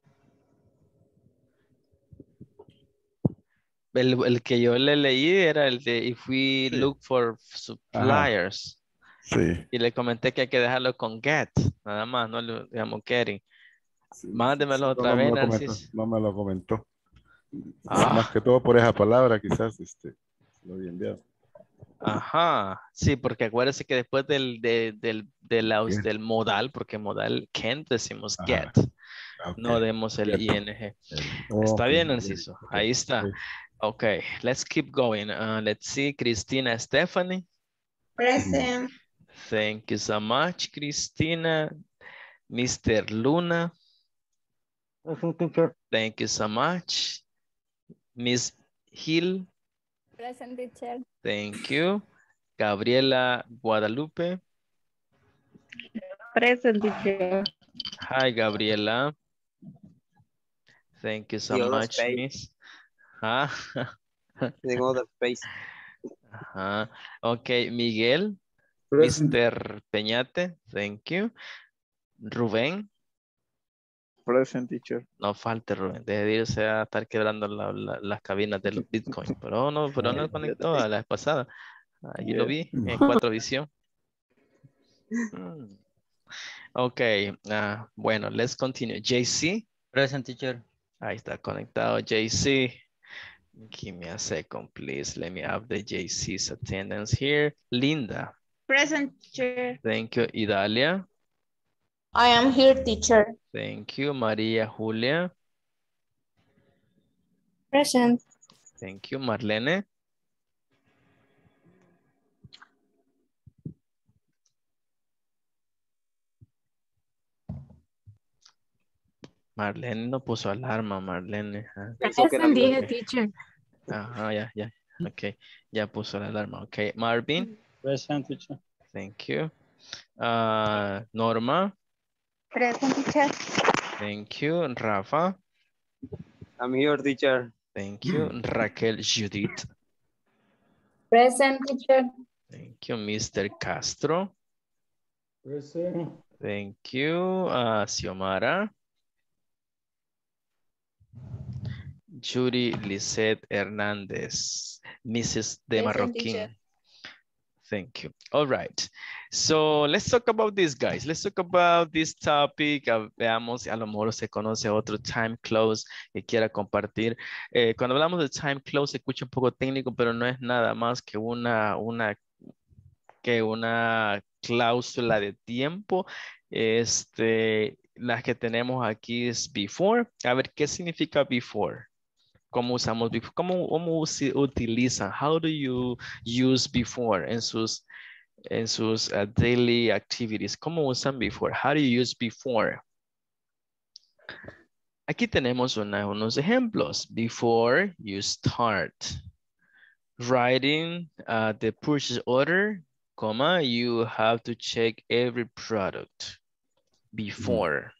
El que yo le leí era el de If we look for suppliers. Sí. Y le comenté que hay que dejarlo con get, nada más, no le digamos getting. Sí, mándemelo otra vez, Narciso. No me lo comentó. Más que todo por esa palabra, quizás lo había enviado. Ajá, sí, porque acuérdese que después del modal, porque modal can decimos get, no demos el ing. Está bien, Narciso, ahí está. Ok, let's keep going. Let's see, Cristina Stephanie. Present. Thank you so much, Cristina. Mr. Luna. Present, teacher. Thank you so much. Miss Hill. Present, teacher. Thank you. Gabriela Guadalupe. Present, teacher. Hi, Gabriela. Thank you so much, Miss. In other space. Okay, Miguel. Present. Mr. Peñate. Thank you. Rubén. Present, teacher. No falte, Rubén. Deje de irse a estar quebrando las cabinas de los Bitcoin. Pero no conectó a la vez pasada. Allí lo vi en 4Visión. Ok. Bueno, let's continue. JC. Present, teacher. Ahí está conectado JC. Give me a second, please. Let me update JC's attendance here. Linda. Present, teacher. Thank you. Idalia. I am here, teacher. Thank you. María Julia. Present. Thank you. Marlene. Marlene no puso alarma, Marlene. Present, dije, teacher. Ajá, ya. Ok, ya puso la alarma. Ok, Marvin. Present, teacher. Thank you. Norma. Present, teacher. Thank you. Rafa. I'm here, teacher. Thank you. Raquel Judith. Present, teacher. Thank you. Mr. Castro. Present. Thank you. Xiomara. Judy Lisette Hernandez. Mrs. de Marroquín. Thank you. All right. So let's talk about this, guys. Let's talk about this topic. Veamos, a lo mejor se conoce otro time clause que quiera compartir. Cuando hablamos de time clause se escucha un poco técnico, pero no es nada más que una cláusula de tiempo. La que tenemos aquí es before. A ver, ¿qué significa before? ¿Cómo usamos before? ¿Cómo se utilizan? How do you use before en sus daily activities? ¿Cómo usan before? How do you use before? Aquí tenemos unos ejemplos. Before you start writing the purchase order, you have to check every product. Before.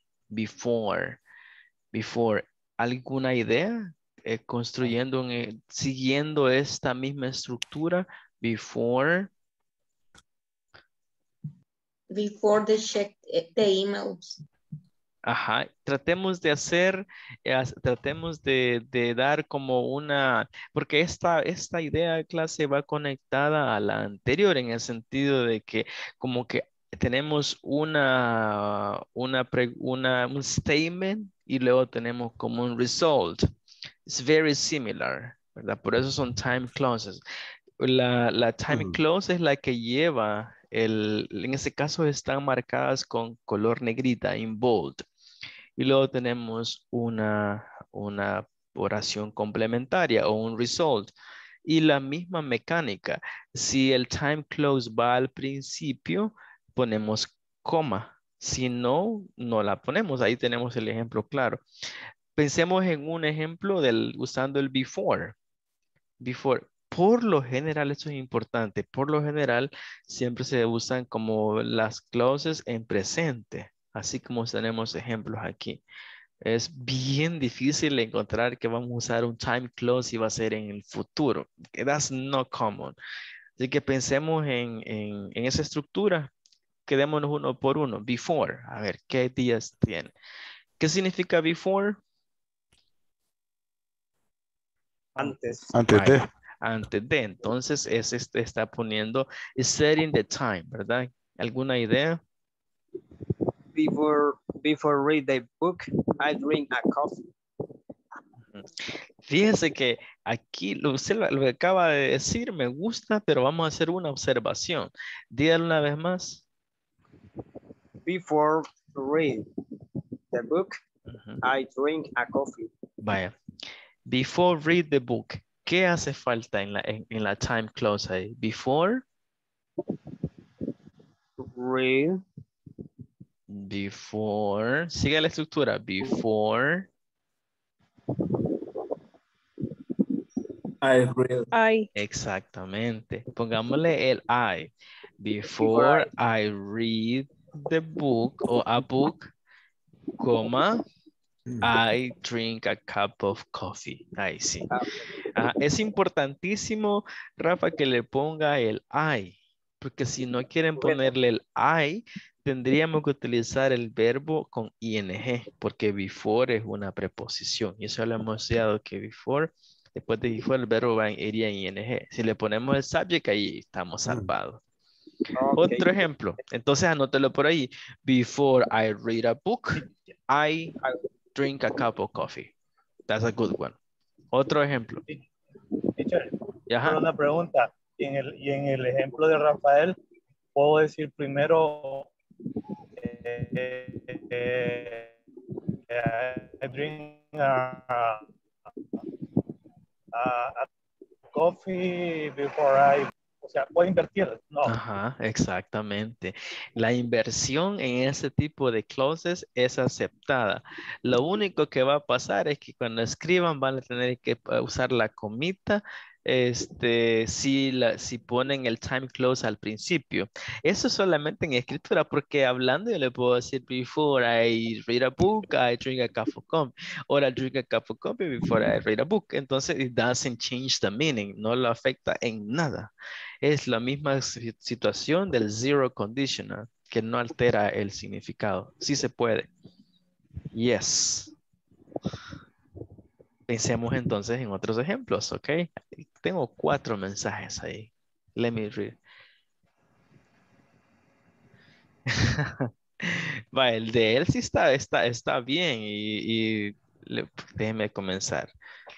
¿Alguna idea? Siguiendo esta misma estructura. Before they check the emails. Ajá, tratemos de hacer, tratemos de dar como una, porque esta idea de clase va conectada a la anterior en el sentido de que como que tenemos un statement y luego tenemos como un result. It's very similar, ¿verdad? Por eso son time clauses. La time clause es la que lleva en ese caso están marcadas con color negrita, in bold. Y luego tenemos una oración complementaria o un result. Y la misma mecánica. Si el time clause va al principio, ponemos coma. Si no, no la ponemos. Ahí tenemos el ejemplo claro. Pensemos en un ejemplo usando el before. Before. Por lo general, esto es importante. Por lo general, siempre se usan como las clauses en presente. Así como tenemos ejemplos aquí. Es bien difícil encontrar que vamos a usar un time clause y va a ser en el futuro. That's not common. Así que pensemos en esa estructura. Quedémonos uno por uno. Before. A ver, ¿qué días tiene? ¿Qué significa before? Antes. Antes de. Antes de. Entonces, está poniendo setting the time, ¿verdad? ¿Alguna idea? Before read the book, I drink a coffee. Fíjense que aquí usted lo que acaba de decir me gusta, pero vamos a hacer una observación. Dígalo una vez más. Before read the book, I drink a coffee. Vaya. Before read the book. ¿Qué hace falta en la time clause ahí? Before. Read. Before. Sigue la estructura. Before. I read. I. Exactamente. Pongámosle el I. Before I read the book o a book, coma, I drink a cup of coffee. Ahí sí. Es importantísimo, Rafa, que le ponga el I. Porque si no quieren ponerle el I, tendríamos que utilizar el verbo con ing. Porque before es una preposición. Y eso lo hemos estudiado que before, después de before el verbo iría en ing. Si le ponemos el subject, ahí estamos salvados. Okay. Otro ejemplo. Entonces anótelo por ahí. Before I read a book, I drink a cup of coffee. That's a good one. Otro ejemplo. Teacher, Ajá. una pregunta. Y en el ejemplo de Rafael, puedo decir primero I drink a coffee before o sea, puedo invertir, no. Ajá, exactamente. La inversión en ese tipo de clauses es aceptada. Lo único que va a pasar es que cuando escriban van a tener que usar la comita, si ponen el time clause al principio. Eso solamente en escritura, porque hablando yo le puedo decir before I read a book, I drink a cup of coffee, or I drink a cup of coffee before I read a book. Entonces, it doesn't change the meaning, no lo afecta en nada. Es la misma situación del zero conditional, que no altera el significado. Sí se puede. Yes. Pensemos entonces en otros ejemplos, ¿ok? Tengo 4 mensajes ahí. Let me read. Va, el de él sí está bien déjeme comenzar.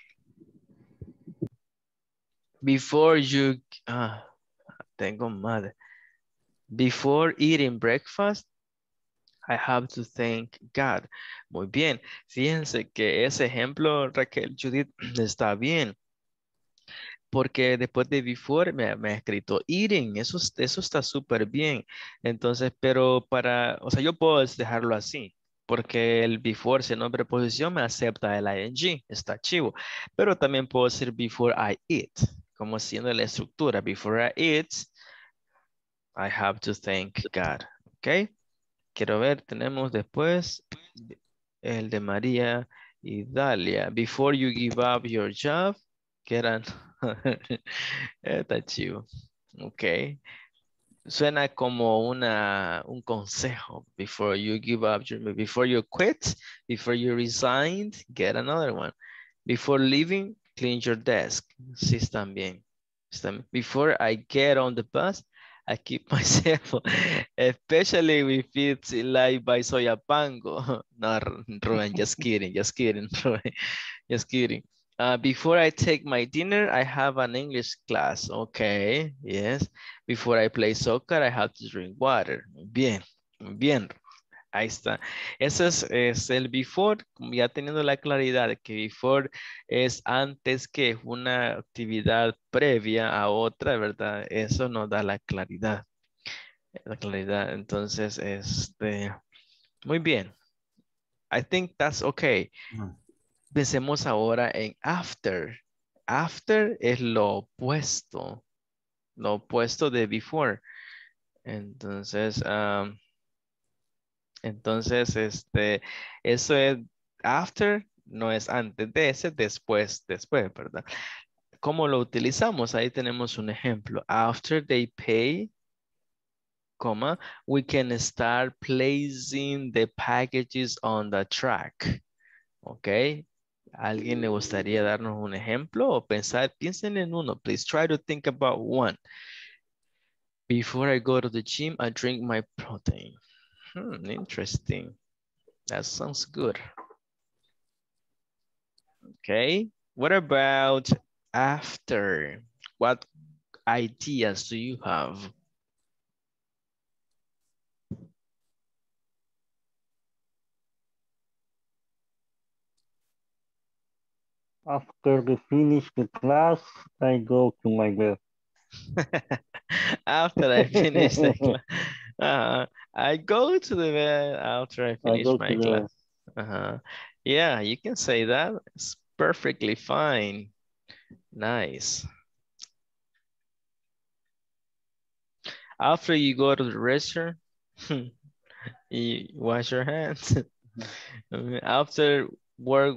Before you... tengo madre. Before eating breakfast, I have to thank God. Muy bien. Fíjense que ese ejemplo, Raquel, Judith, está bien. Porque después de before me ha escrito eating. Eso está súper bien. Entonces, pero o sea, yo puedo dejarlo así. Porque el before, si no preposición, me acepta el ing. Está chivo. Pero también puedo decir before I eat. Como siendo la estructura. Before I eat, I have to thank God. ¿Ok? Quiero ver, tenemos después el de María y Dalia. Before you give up your job, que eran... Está chivo. Ok. Suena como un consejo. Before you give up, before you quit, before you resign, get another one. Before leaving, clean your desk. Sí, están bien. Before I get on the bus, I keep myself, especially if it's like by Soyapango. No, Ruben, just kidding, Ruben, just kidding. Before I take my dinner, I have an English class. Okay, yes. Before I play soccer, I have to drink water. Bien, bien. Ahí está. Ese es el before, ya teniendo la claridad de que before es antes que una actividad previa a otra, ¿verdad? Eso nos da la claridad. La claridad. Entonces, muy bien. I think that's okay. Pensemos ahora en after. After es lo opuesto de before. Entonces, eso es after, no es antes de ese, después, ¿verdad? ¿Cómo lo utilizamos? Ahí tenemos un ejemplo. After they pay, comma, we can start placing the packages on the track. ¿Ok? ¿Alguien le gustaría darnos un ejemplo o piensen en uno? Please try to think about one. Before I go to the gym, I drink my protein. Interesting. That sounds good. Okay. What about after? What ideas do you have? After we finish the class, I go to my bed. After I finish the class. I go to the bed after I finish my class. Yeah, you can say that. It's perfectly fine. Nice. After you go to the restroom, you wash your hands. After work,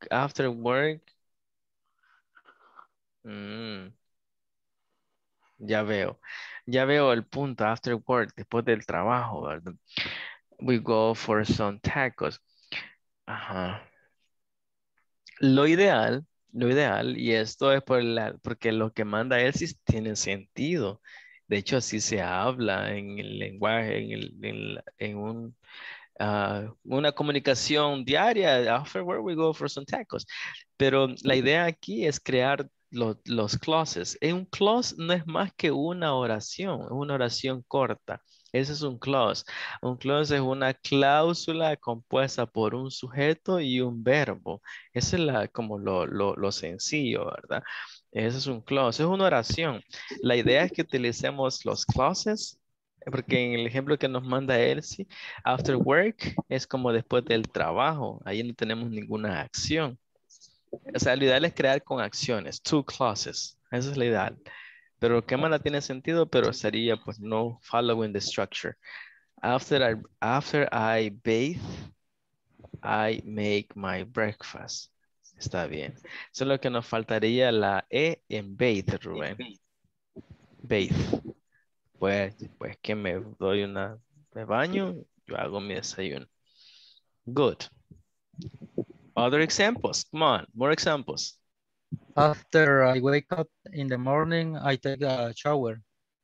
ya veo el punto. After work, después del trabajo, ¿verdad? We go for some tacos. Ajá. Lo ideal, y esto es porque lo que manda él sí tiene sentido. De hecho, así se habla en el lenguaje, en una comunicación diaria. After work we go for some tacos. Pero la idea aquí es crear los clauses. Un clause no es más que una oración corta. Ese es un clause. Un clause es una cláusula compuesta por un sujeto y un verbo. Esa es como lo sencillo, ¿verdad? Ese es un clause, es una oración. La idea es que utilicemos los clauses, porque en el ejemplo que nos manda Elsie, after work es como después del trabajo. Ahí no tenemos ninguna acción. O sea, lo ideal es crear con acciones, two clauses. Esa es la ideal. Pero que más tiene sentido, pero sería pues no following the structure. After I bathe, I make my breakfast. Está bien. Solo que nos faltaría la E en bathe, Rubén. Bathe. Pues que me baño, yo hago mi desayuno. Good. Other examples. Come on, more examples. After I wake up in the morning, I take a shower.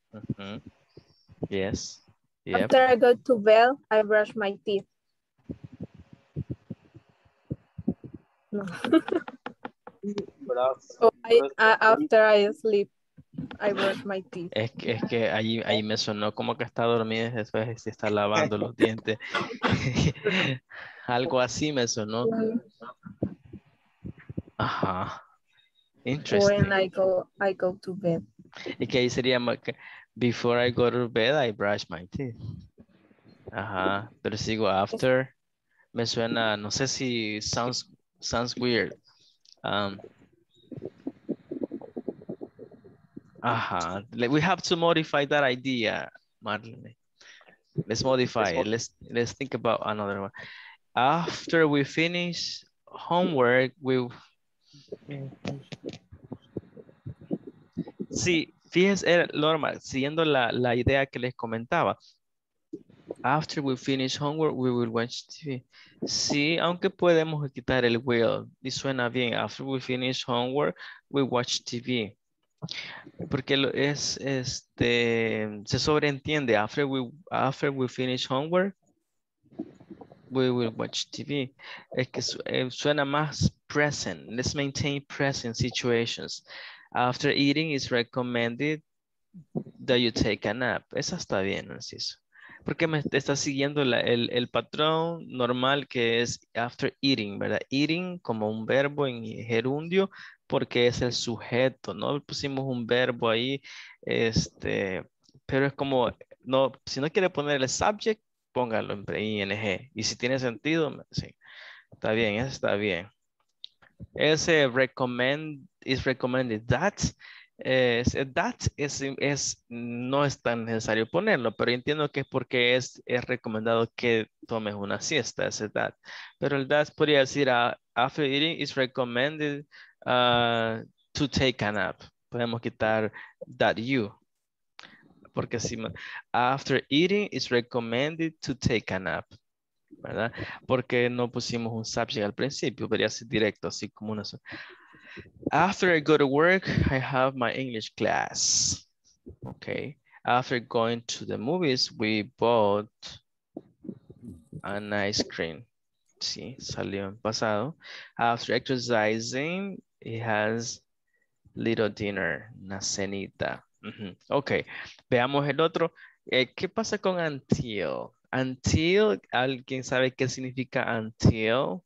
Yes. Yep. After I go to bed, I brush my teeth. No. After I sleep, I brush my teeth. Es que ahí me sonó como que está dormida y después se está lavando los dientes. Algo así me sonó. Ajá. Interesting. When I go to bed. Y que ahí sería before I go to bed, I brush my teeth. Ajá. Pero sigo after. Me suena, no sé si sounds weird. We have to modify that idea, Marlene. Let's modify it. Let's think about another one. After we finish homework, Fíjense, Norma, siguiendo la idea que les comentaba. After we finish homework, we will watch TV. Sí, aunque podemos quitar el will. Y suena bien. After we finish homework, we watch TV. Porque se sobreentiende. After we finish homework, we will watch TV. Es que suena más present. Let's maintain present situations. After eating, it's recommended that you take a nap. Esa está bien, Narciso. Porque me está siguiendo el patrón normal que es after eating, ¿verdad? Eating como un verbo en gerundio porque es el sujeto, ¿no? Pusimos un verbo ahí, pero es como, no, si no quiere poner el subject, póngalo en ing. Y si tiene sentido, sí. Está bien, eso está bien. Ese is recommended that. No es tan necesario ponerlo, pero entiendo que es porque es recomendado que tomes una siesta, ese that. Pero el that podría decir, after eating is recommended to take a nap. Podemos quitar that you. Porque si after eating is recommended to take a nap. ¿Verdad? Porque no pusimos un subject al principio, debería ser directo, así como una... After I go to work, I have my English class. Okay. After going to the movies, we bought an ice cream. Sí, salió en pasado. After exercising, he has little dinner, una cenita. Ok, veamos el otro. ¿Qué pasa con until? Until, ¿alguien sabe qué significa until?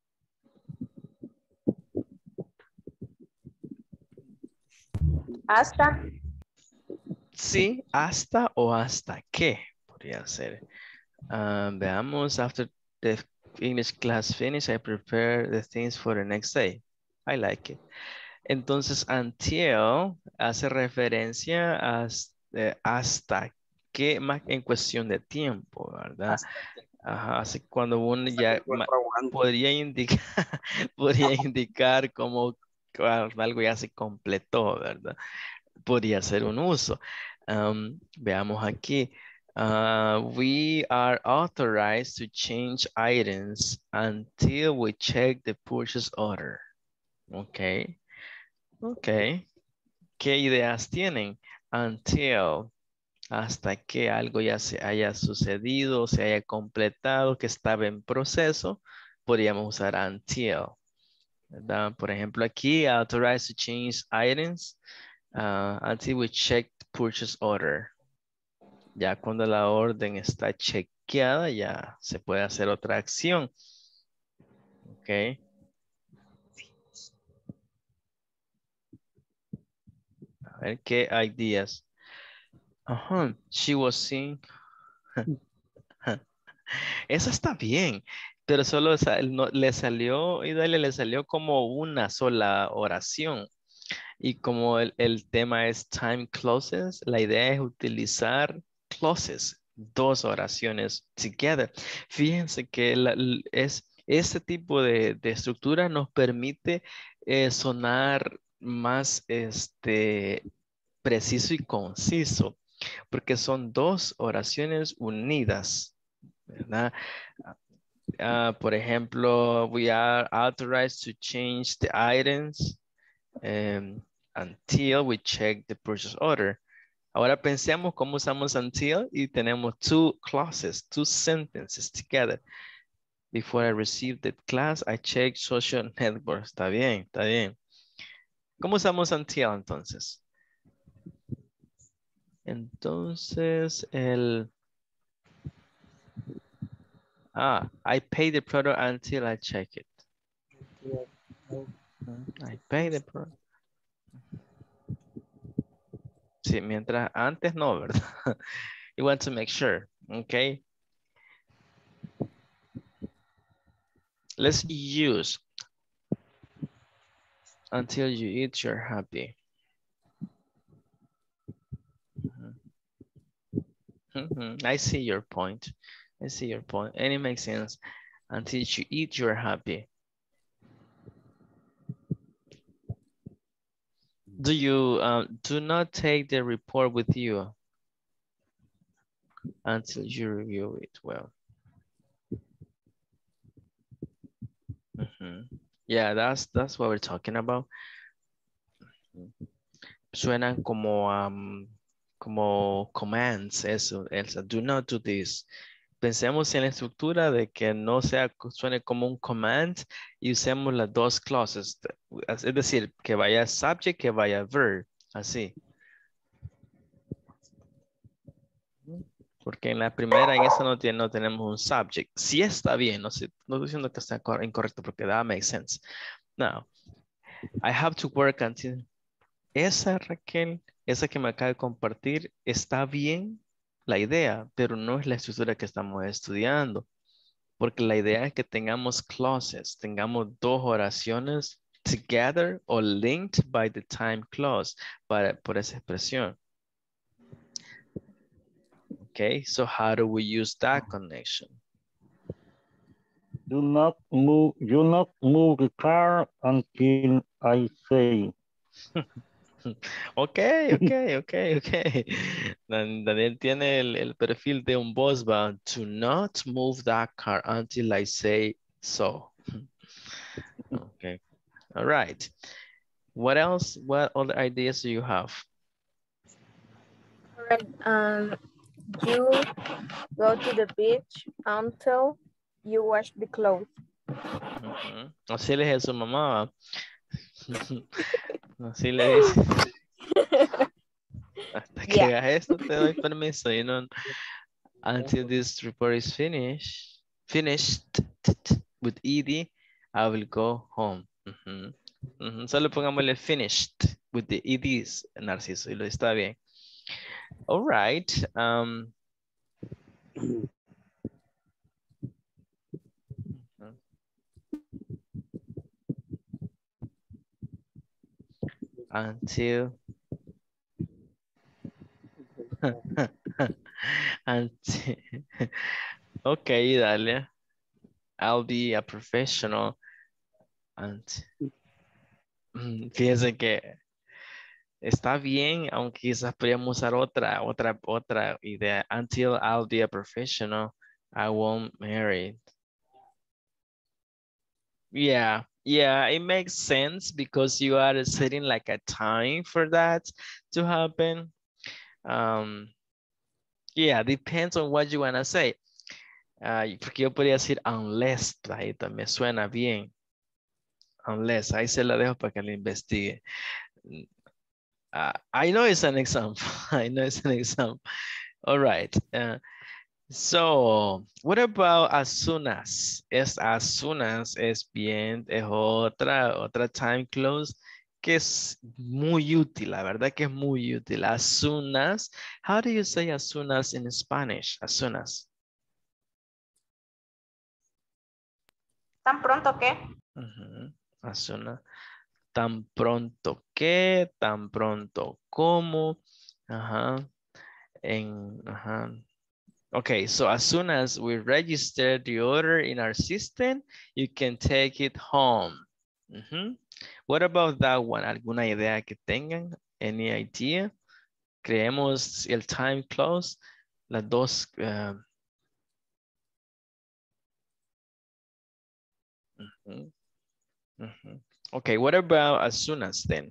Hasta. Sí, hasta o hasta qué podría ser. Veamos, after the English class finish, I prepare the things for the next day. I like it. Entonces, until hace referencia hasta que más en cuestión de tiempo, ¿verdad? Ajá, así cuando uno ya podría indicar, podría indicar como algo ya se completó, ¿verdad? Podría ser un uso. Veamos aquí. We are authorized to change items until we check the purchase order. Ok. Ok. ¿Qué ideas tienen? Until, hasta que algo ya se haya sucedido, se haya completado, que estaba en proceso, podríamos usar until. ¿Verdad? Por ejemplo, aquí, authorized to change items until we check the purchase order. Ya cuando la orden está chequeada, ya se puede hacer otra acción. Ok. A ver qué ideas. Ajá. She was seeing. Eso está bien, pero solo le salió, y le salió como una sola oración. Y como el tema es time clauses, la idea es utilizar clauses, dos oraciones together. Fíjense que este tipo de estructura nos permite sonar más preciso y conciso, porque son dos oraciones unidas, ¿verdad? Por ejemplo, we are authorized to change the items until we check the purchase order. Ahora pensemos cómo usamos until y tenemos two clauses, two sentences together. Before I received the class, I checked social networks. Está bien, está bien. ¿Cómo usamos until entonces? Entonces, I pay the product until I check it. I pay the product. Sí, mientras antes no, ¿verdad? You want to make sure, okay? Let's use until you eat, you're happy. I see your point. I see your point. And it makes sense. Until you eat, you're happy. Do you do not take the report with you until you review it well? Yeah, that's what we're talking about. Suenan como commands, eso, Elsa. Do not do this. Pensemos en la estructura de que no suene como un command y usemos las dos clauses. Es decir, que vaya subject, que vaya verb, así. Porque en la primera, en esa no tenemos un subject. Sí está bien, no estoy diciendo que está incorrecto porque that makes sense. Now, I have to work until... Esa, Raquel, esa que me acaba de compartir, está bien la idea, pero no es la estructura que estamos estudiando. Porque la idea es que tengamos clauses, tengamos dos oraciones together o linked by the time clause por esa expresión. Okay, so how do we use that connection? Do not move the car until I say. Okay. Daniel tiene el perfil de un boss, but do not move that car until I say so. Okay, all right. What else? What other ideas do you have? Correct. You go to the beach until you wash the clothes. Así le dice a su mamá. Así le dice. Hasta que hagas esto te doy permiso. You know, until this report is finished with ED, I will go home. Solo pongámosle finished with the EDs, Narciso, y lo está bien. All right. Until okay, Dalia. I'll be a professional. Fíjense que está bien, aunque quizás podríamos usar otra idea. Until I'll be a professional, I won't marry. Yeah, it makes sense because you are setting like a time for that to happen. Yeah, depends on what you want to say. Porque yo podría decir unless, ahí también suena bien. Unless, ahí se la dejo para que la investigue. I know it's an example. I know it's an example. All right. So, what about as soon as? As soon as es bien, es otra time clause que es muy útil, la verdad que es muy útil. As soon as, how do you say as soon as in Spanish? As soon as. ¿Tan pronto qué? As soon as. Tan pronto que, tan pronto como. Okay, so as soon as we register the order in our system, you can take it home. What about that one? ¿Alguna idea que tengan? Any idea? Creemos el time clause, las dos. Okay, what about as soon as then?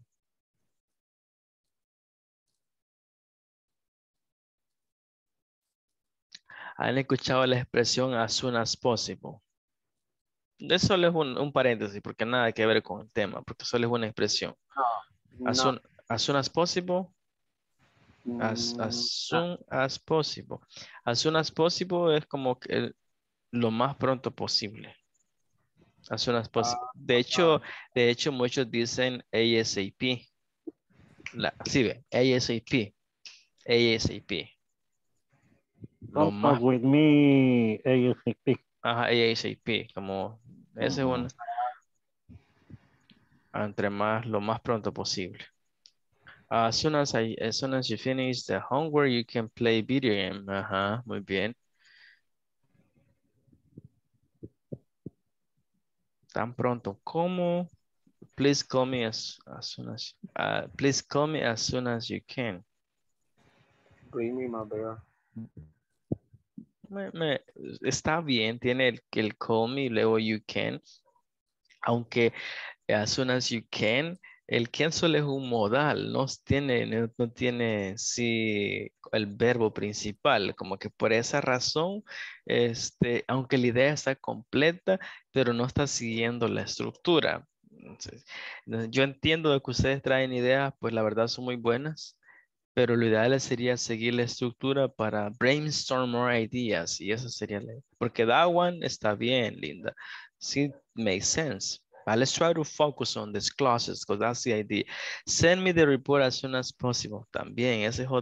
¿Han escuchado la expresión as soon as possible? Eso solo es un paréntesis porque nada que ver con el tema, porque solo es una expresión. As soon as possible. As soon as possible. As soon as possible es como que lo más pronto posible. As soon as possible. De hecho, muchos dicen ASAP. Sí, ve, ASAP. ASAP. Lo más. With me, ASAP. Ajá, ASAP. Como ese es uno. Entre más, lo más pronto posible. As soon as you finish the homework, you can play video game. Ajá, muy bien. Tan pronto como. Please call me as soon as. Please call me as soon as you can. Bring me my bear. Está bien, tiene el call me y luego you can. Aunque as soon as you can, el can solo es un modal, no tiene sí, el verbo principal, como que por esa razón, aunque la idea está completa, pero no está siguiendo la estructura. Entonces, yo entiendo de que ustedes traen ideas, pues la verdad son muy buenas, pero lo ideal sería seguir la estructura para brainstorm more ideas, y eso sería, porque that one está bien, Linda. Sí, makes sense. But let's try to focus on these clauses because that's the idea. Send me the report as soon as possible. También, ese es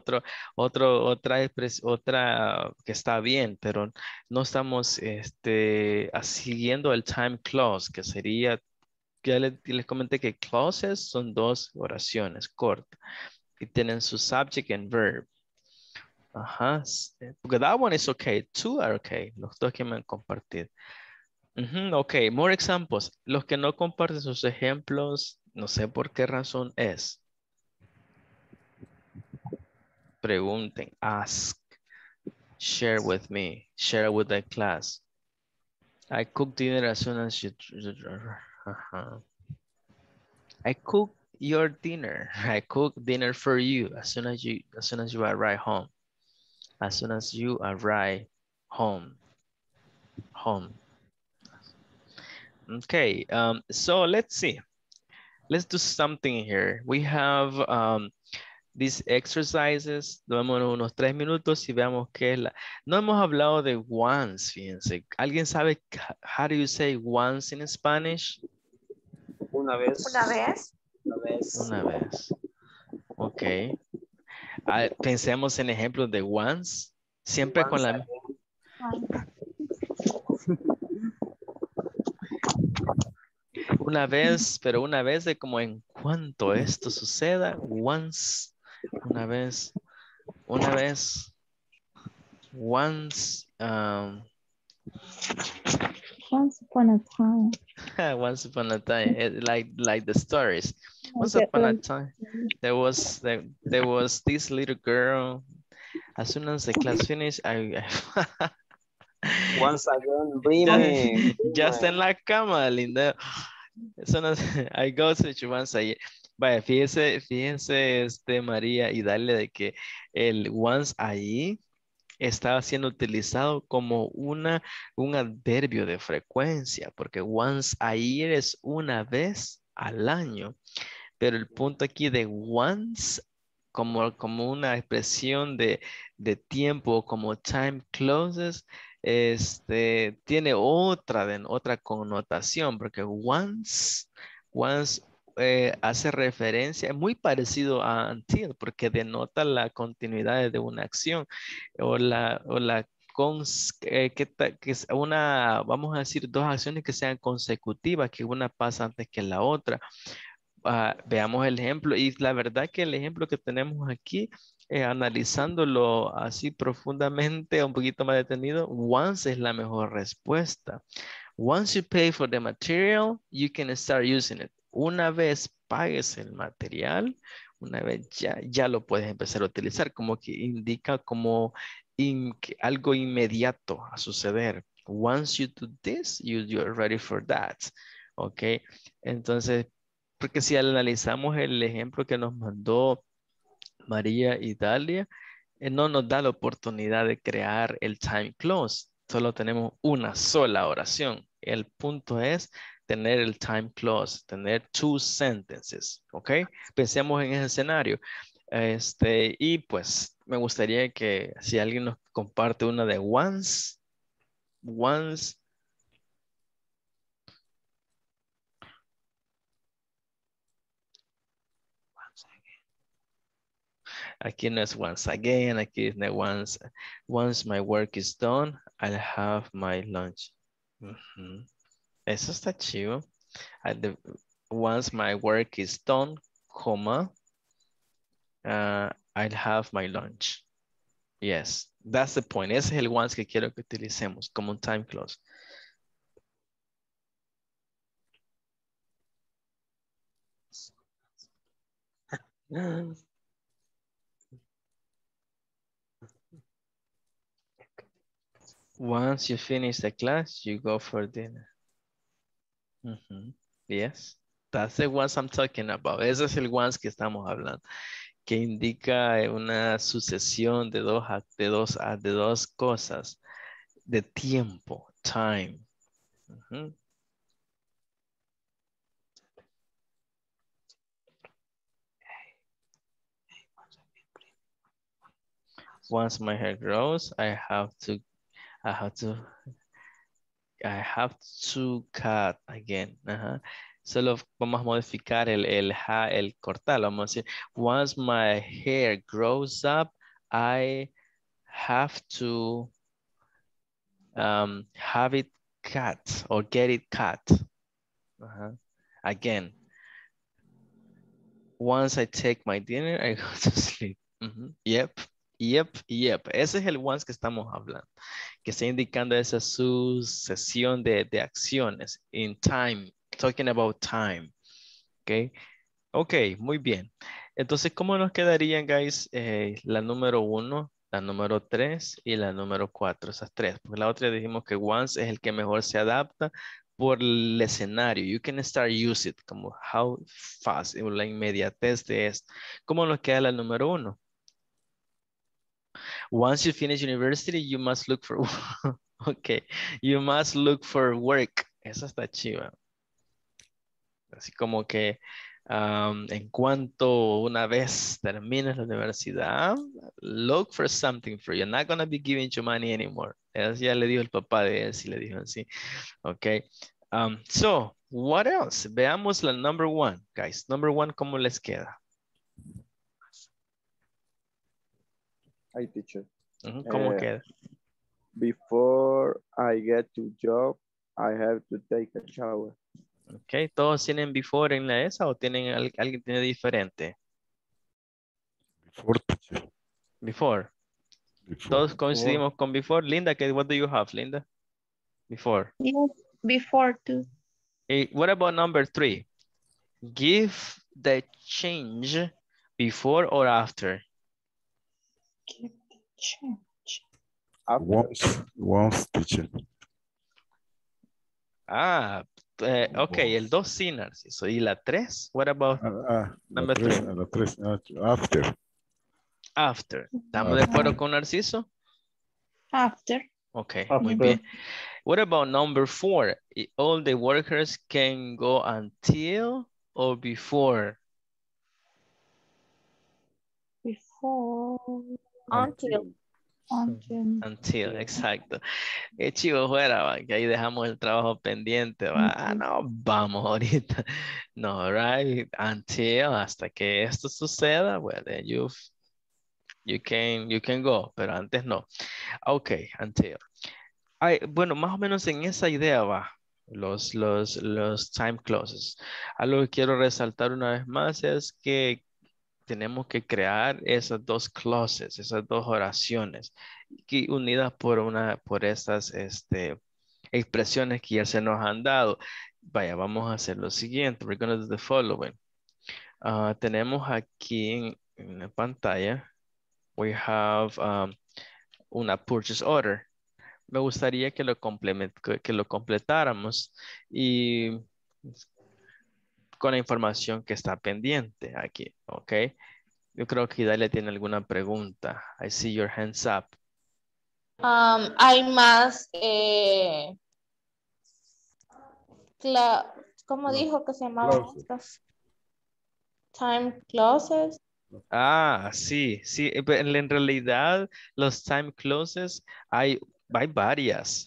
otra que está bien, pero no estamos siguiendo el time clause, que sería, ya les comenté que clauses son dos oraciones cortas y tienen su subject and verb. Ajá, porque that one is okay, two are okay, los dos que me han compartido. Ok, more examples. Los que no comparten sus ejemplos, no sé por qué razón es. Pregunten, ask, share with me, share with the class. I cook dinner as soon as you... I cook your dinner. I cook dinner for you as soon as you arrive home. As soon as you arrive home. Okay, so let's see. Let's do something here. We have these exercises. Tomémonos unos 3 minutos y veamos qué es la... No hemos hablado de once, fíjense. ¿Alguien sabe how do you say once in Spanish? Una vez. Una vez. Una vez. Una vez. Ok. Pensemos en ejemplos de once. Siempre con la... Una vez, pero una vez de como en cuanto esto suceda, once, una vez, once, Once upon a time. once upon a time, like the stories. Once upon a time, there was this little girl. As soon as the class finished, Once again, bring me. Ya está en la cama, linda. Eso no, I go to you once a year. Vaya, fíjense, María, y darle de que el once ahí estaba siendo utilizado como un adverbio de frecuencia, porque once a year es una vez al año. Pero el punto aquí de once como una expresión de tiempo, como time closes, tiene otra connotación, porque once hace referencia, es muy parecido a until, porque denota la continuidad de una acción, o que es vamos a decir, dos acciones que sean consecutivas, que una pasa antes que la otra. Veamos el ejemplo, y la verdad que el ejemplo que tenemos aquí, analizándolo así profundamente, un poquito más detenido, once es la mejor respuesta. Once you pay for the material, you can start using it. Una vez pagues el material, una vez ya lo puedes empezar a utilizar, como que indica como algo inmediato a suceder. Once you do this, you're ready for that. Ok, entonces, porque si analizamos el ejemplo que nos mandó María y Dalia, no nos da la oportunidad de crear el time clause. Solo tenemos una sola oración. El punto es tener el time clause, tener two sentences, ¿ok? Pensemos en ese escenario. Y pues me gustaría que si alguien nos comparte una de once. Aquí no es once again, aquí es once my work is done, I'll have my lunch. Eso está chido. Once my work is done, comma, I'll have my lunch. Yes, that's the point. Ese es el once que quiero que utilicemos como un time clause. Once you finish the class, you go for dinner. Yes, that's the ones I'm talking about. Ese es el ones que estamos hablando, que indica una sucesión de dos cosas, de tiempo, time. Once my hair grows, I have to cut again. Solo vamos a modificar el cortar. Vamos a decir, once my hair grows up, I have to have it cut or get it cut. Again, once I take my dinner, I go to sleep. Yep. Ese es el once que estamos hablando, que está indicando esa sucesión de acciones in time, talking about time. Ok, muy bien. Entonces, ¿cómo nos quedarían, guys? La número 1, la número 3 y la número 4, esas tres. Porque la otra dijimos que once es el que mejor se adapta por el escenario. You can start use it, como how fast, la inmediatez de esto. ¿Cómo nos queda la número 1? Once you finish university, you must look for okay, you must look for work. Esa está chiva. Así como que en cuanto una vez termines la universidad, look for something for you. I'm not gonna be giving you money anymore. Eso ya le dijo el papá de él, si le dijo así. Okay. So, what else? Veamos la number 1, guys. Number 1, ¿cómo les queda? Hi, teacher. ¿Cómo queda? Before I get to job, I have to take a shower. Ok, ¿todos tienen before en la esa o tienen alguien tiene diferente? Before, teacher. Before. Todos coincidimos con before. Linda, what do you have, Linda? Before. Yes, before too. What about number 3? Give the change before or after? Give the change. Once, teacher. Ok, el 2 sí, Narciso. ¿Y la 3? What about number 3? La 3, after. After. ¿Estamos de acuerdo con Narciso? After. Ok, muy bien. What about number 4? All the workers can go until or before? Before. Until. Until, exacto. Qué chivo fuera, ¿va? Que ahí dejamos el trabajo pendiente, ¿va? No, vamos ahorita. No, right? Until, hasta que esto suceda, well, then you can go, pero antes no. Ok, until. Bueno, más o menos en esa idea va. Los time clauses. Algo que quiero resaltar una vez más es que tenemos que crear esas dos clauses, esas dos oraciones, unidas por estas expresiones que ya se nos han dado. Vaya, vamos a hacer lo siguiente. We're going to do the following. Tenemos aquí en la pantalla, we have una purchase order. Me gustaría que lo completáramos y con la información que está pendiente aquí, ¿ok? Yo creo que Idalia tiene alguna pregunta. I see your hands up. Hay más, ¿cómo dijo que se llamaban estas? Time clauses. Sí. En realidad, los time clauses hay varias.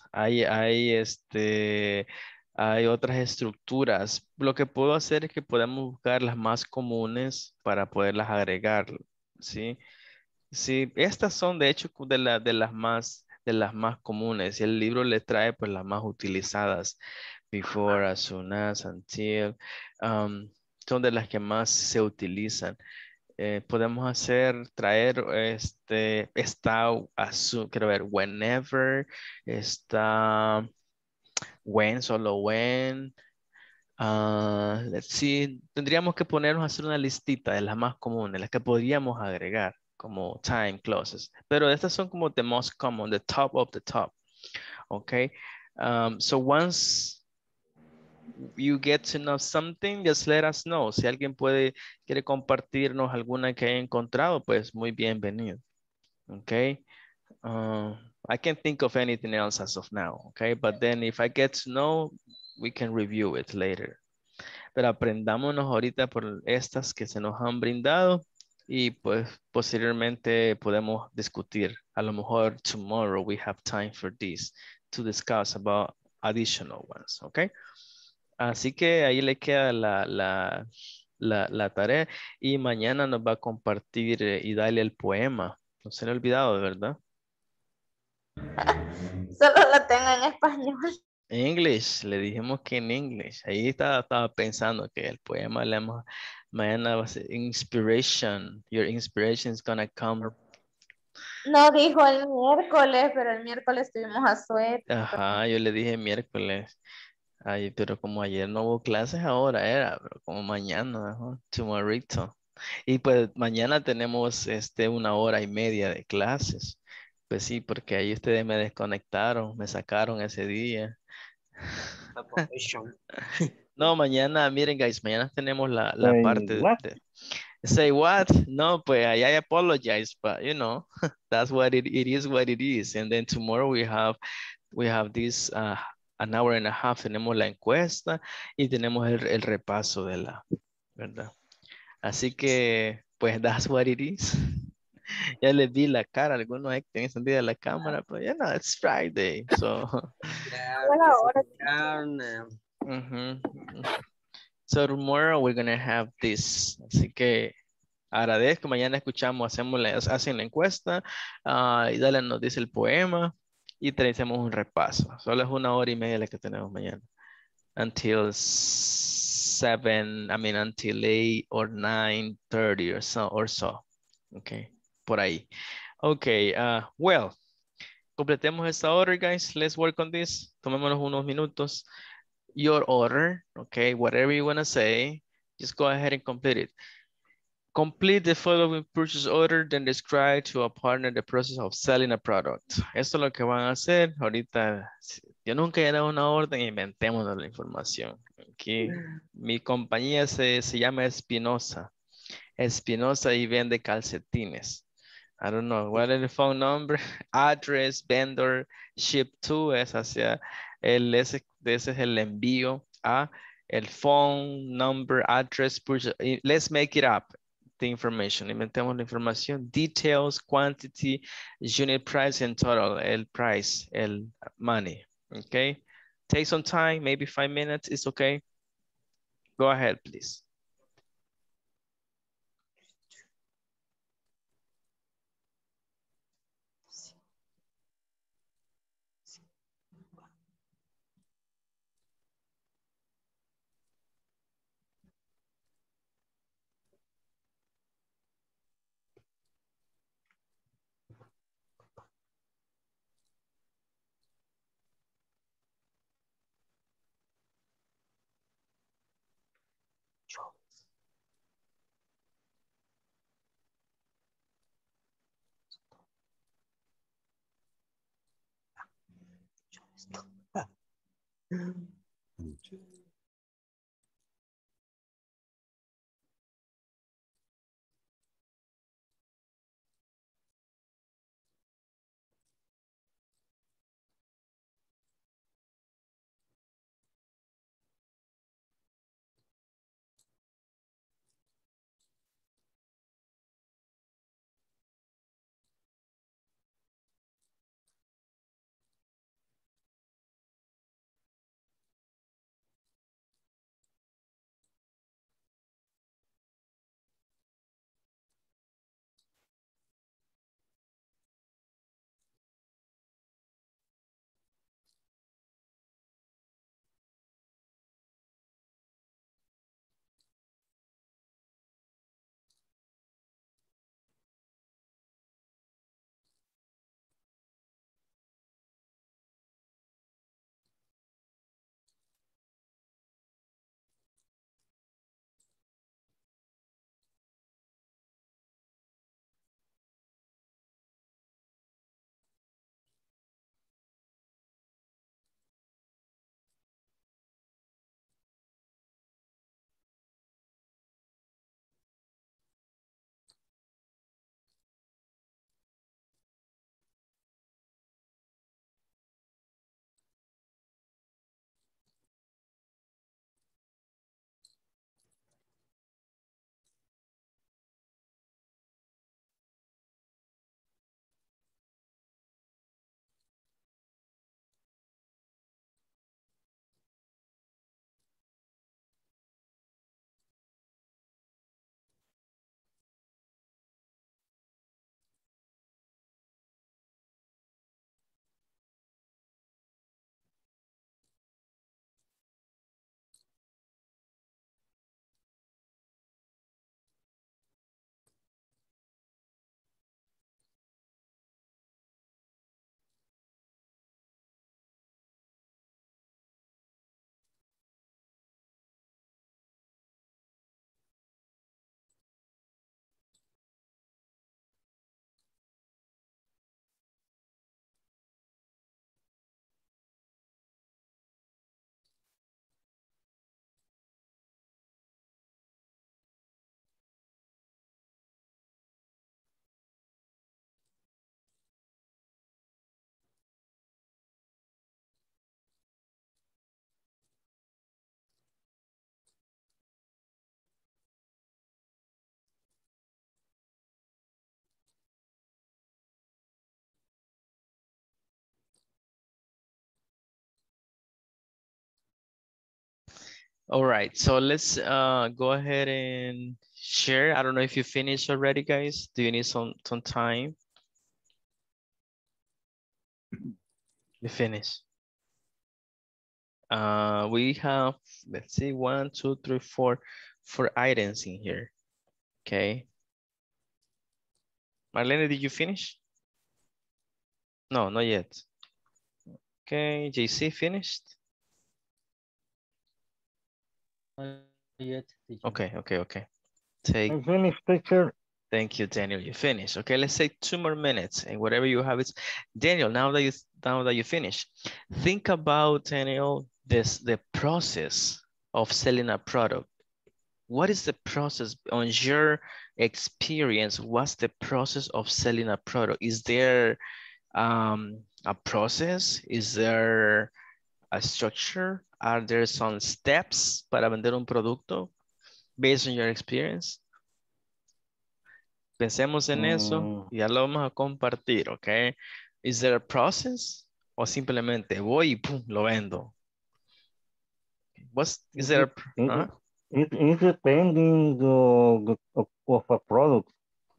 Hay otras estructuras. Lo que puedo hacer es que podemos buscar las más comunes para poderlas agregar, ¿sí? Sí, estas son de hecho de las más comunes. Y el libro le trae pues las más utilizadas. Before, as soon as, until. Son de las que más se utilizan. Podemos traer está, quiero ver, whenever, está when, solo when, Let's see. Tendríamos que ponernos a hacer una listita de las más comunes, las que podríamos agregar como time clauses. Pero estas son como the most common, the top of the top. Okay. So once you get to know something, just let us know. Si alguien quiere compartirnos alguna que haya encontrado, pues muy bienvenido. Okay. I can't think of anything else as of now. Okay. But then if I get to know, we can review it later. Pero aprendámonos ahorita por estas que se nos han brindado y pues posteriormente podemos discutir. A lo mejor tomorrow we have time for this to discuss about additional ones, ¿ok? Así que ahí le queda la tarea y mañana nos va a compartir y darle el poema. No se le ha olvidado, ¿verdad? Solo lo tengo en español. English, le dijimos que en English. Ahí estaba pensando que el poema mañana va a ser inspiration. Your inspiration is gonna come. No dijo el miércoles, pero el miércoles tuvimos a suerte. Ajá, yo le dije miércoles. Ay, pero como ayer no hubo clases, ahora era, pero como mañana, ajá, tomorrito. Y pues mañana tenemos 1 hora y media de clases. Pues sí, porque ahí ustedes me desconectaron, me sacaron ese día. No, mañana, miren, guys, mañana tenemos la Say parte what? Say what? No, pues I apologize, but you know, that's what it is what it is. And then tomorrow we have this an hour and a half, tenemos la encuesta y tenemos el repaso de ¿verdad? Así que, pues that's what it is. Ya les vi la cara, algunos ahí que tienen encendida la cámara, pero ya no, it's Friday, so. Buena hora. Mhm. So tomorrow we're gonna have this. Así que agradezco, mañana escuchamos, hacen la encuesta y Dale nos dice el poema y hacemos un repaso. Solo es 1 hora y media la que tenemos mañana. Until 7, until 8 or 9:30 or so. Okay, por ahí. Okay, well, completemos esta order, guys. Let's work on this. Tomémonos unos minutos. Your order, okay, whatever you want to say, just go ahead and complete it. Complete the following purchase order, then describe to a partner the process of selling a product. Esto es lo que van a hacer. Ahorita, yo nunca he dado una orden, inventémonos la información. Aquí, mi compañía se llama Espinosa. Espinosa y vende calcetines. I don't know, what is the phone number? Address, vendor, ship to, ese es el envío a el phone number, address, purchase. Let's make it up. The information, inventemos la información, details, quantity, unit price, and total, el price, el money, okay? Take some time, maybe 5 minutes, it's okay. Go ahead, please. All right, so let's go ahead and share. I don't know if you finished already, guys. Do you need some time? You finished. We have, let's see, 1, 2, 3, 4 items in here. Okay. Marlene, did you finish? No, not yet. Okay, JC finished? Not yet, teacher. Okay. Take. I finished, teacher. Thank you, Daniel. You finished. Okay, let's take 2 more minutes and whatever you have is Daniel. Now that you finish, think about, Daniel, the process of selling a product. What is the process on your experience? What's the process of selling a product? Is there a process? Is there a structure? Are there some steps para vender un producto based on your experience? Pensemos en eso y ya lo vamos a compartir, ¿ok? Is there a process? O simplemente voy y pum, lo vendo. Is there a... It depending of a product.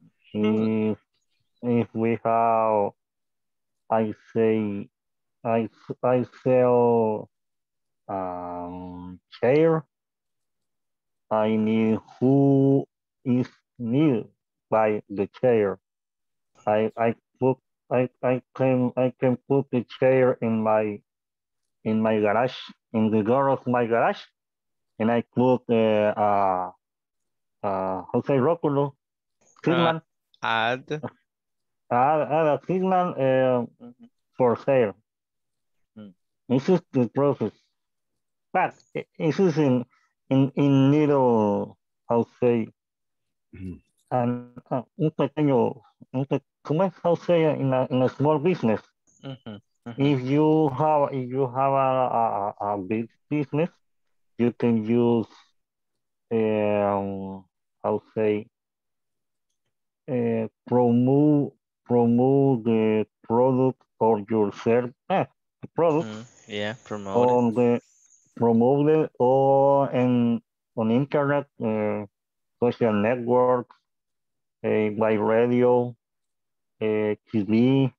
If we have, I sell chair. I need who is needed by the chair. I can put the chair in my garage, in the door of my garage, and I put how say rótulo, Sigman. Add A Sigman for sale. This is the process. But this is in little, how say, un pequeño, how say, in a small business. If you have a big business, you can use how say, promote the product or your service, product. Yeah, promote it or on internet, social networks, by radio, TV,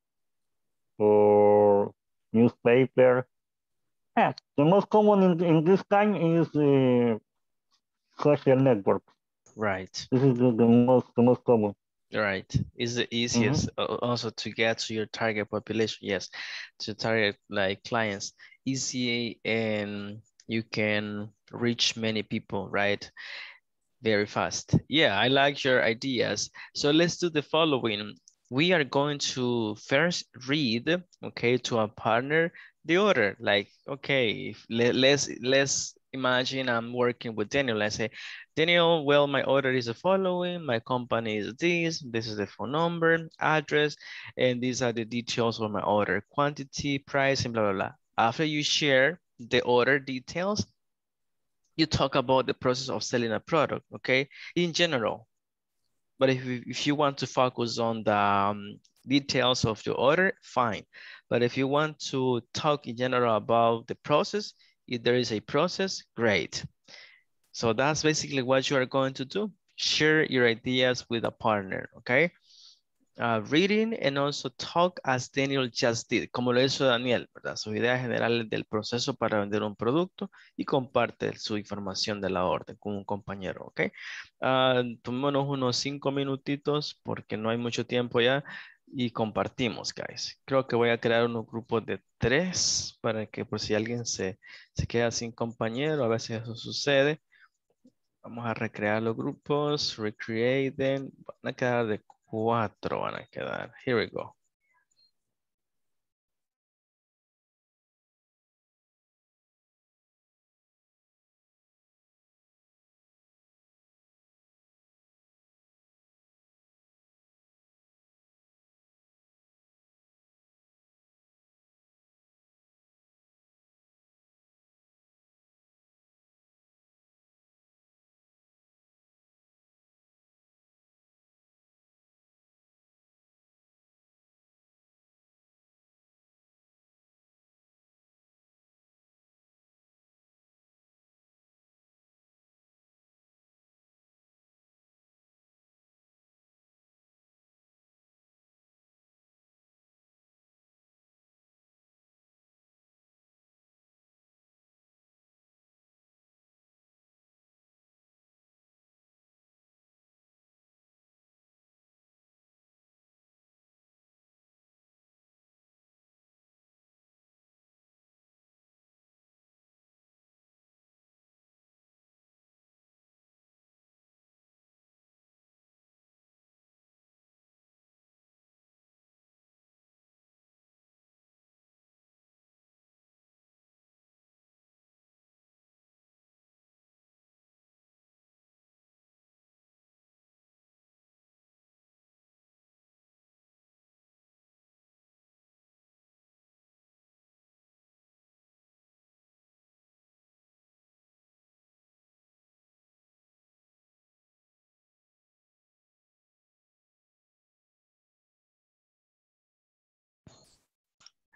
or newspaper. The most common in this kind is social network. Right. This is the most common. Right. Is the easiest also to get to your target population. Yes. To target like clients. Easy, and you can reach many people, right? Very fast. Yeah, I like your ideas. So let's do the following. We are going to first read, okay, to our partner, the order. Like, okay, let's imagine I'm working with Daniel. Let's say, Daniel, well, my order is the following. My company is this. This is the phone number, address, and these are the details of my order. Quantity, price, and blah, blah, blah. After you share the order details, you talk about the process of selling a product, okay? In general. But if you want to focus on the details of your order, fine. But if you want to talk in general about the process, if there is a process, great. So that's basically what you are going to do. Share your ideas with a partner, okay? Reading and also talk as Daniel just did, como lo hizo Daniel, ¿verdad? Sus ideas generales del proceso para vender un producto y comparte su información de la orden con un compañero, ¿ok? Tomémonos unos 5 minutitos porque no hay mucho tiempo ya y compartimos, guys. Creo que voy a crear unos grupos de 3 para que por si alguien se queda sin compañero, a veces eso sucede. Vamos a recrear los grupos, recreate them, van a quedar de 4 van a quedar. Here we go.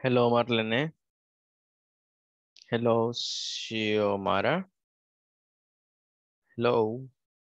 Hello, Marlene. Hello, Xiomara. Hello.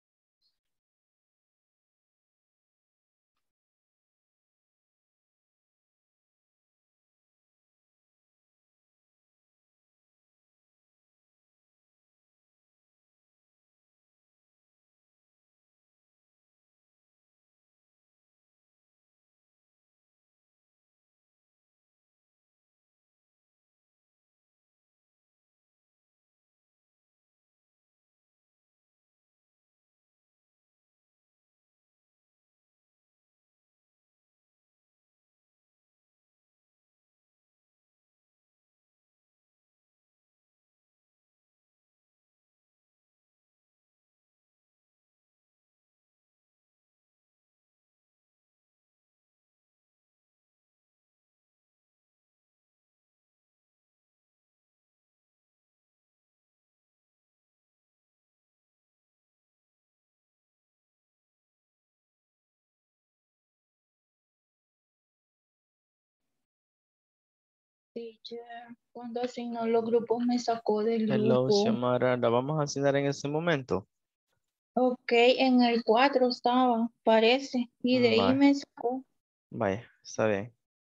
Teacher, cuando asignó los grupos me sacó del Hello, grupo. Xiomara. ¿La vamos a asignar en este momento? Ok, en el 4 estaba, parece. Y de ahí Vaya, me sacó. vaya, está bien.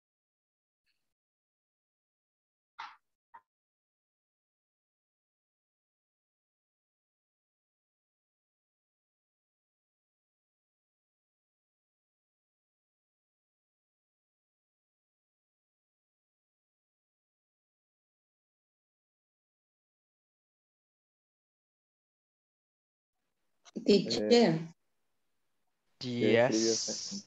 Teacher, ¿Qué escribió? Yes.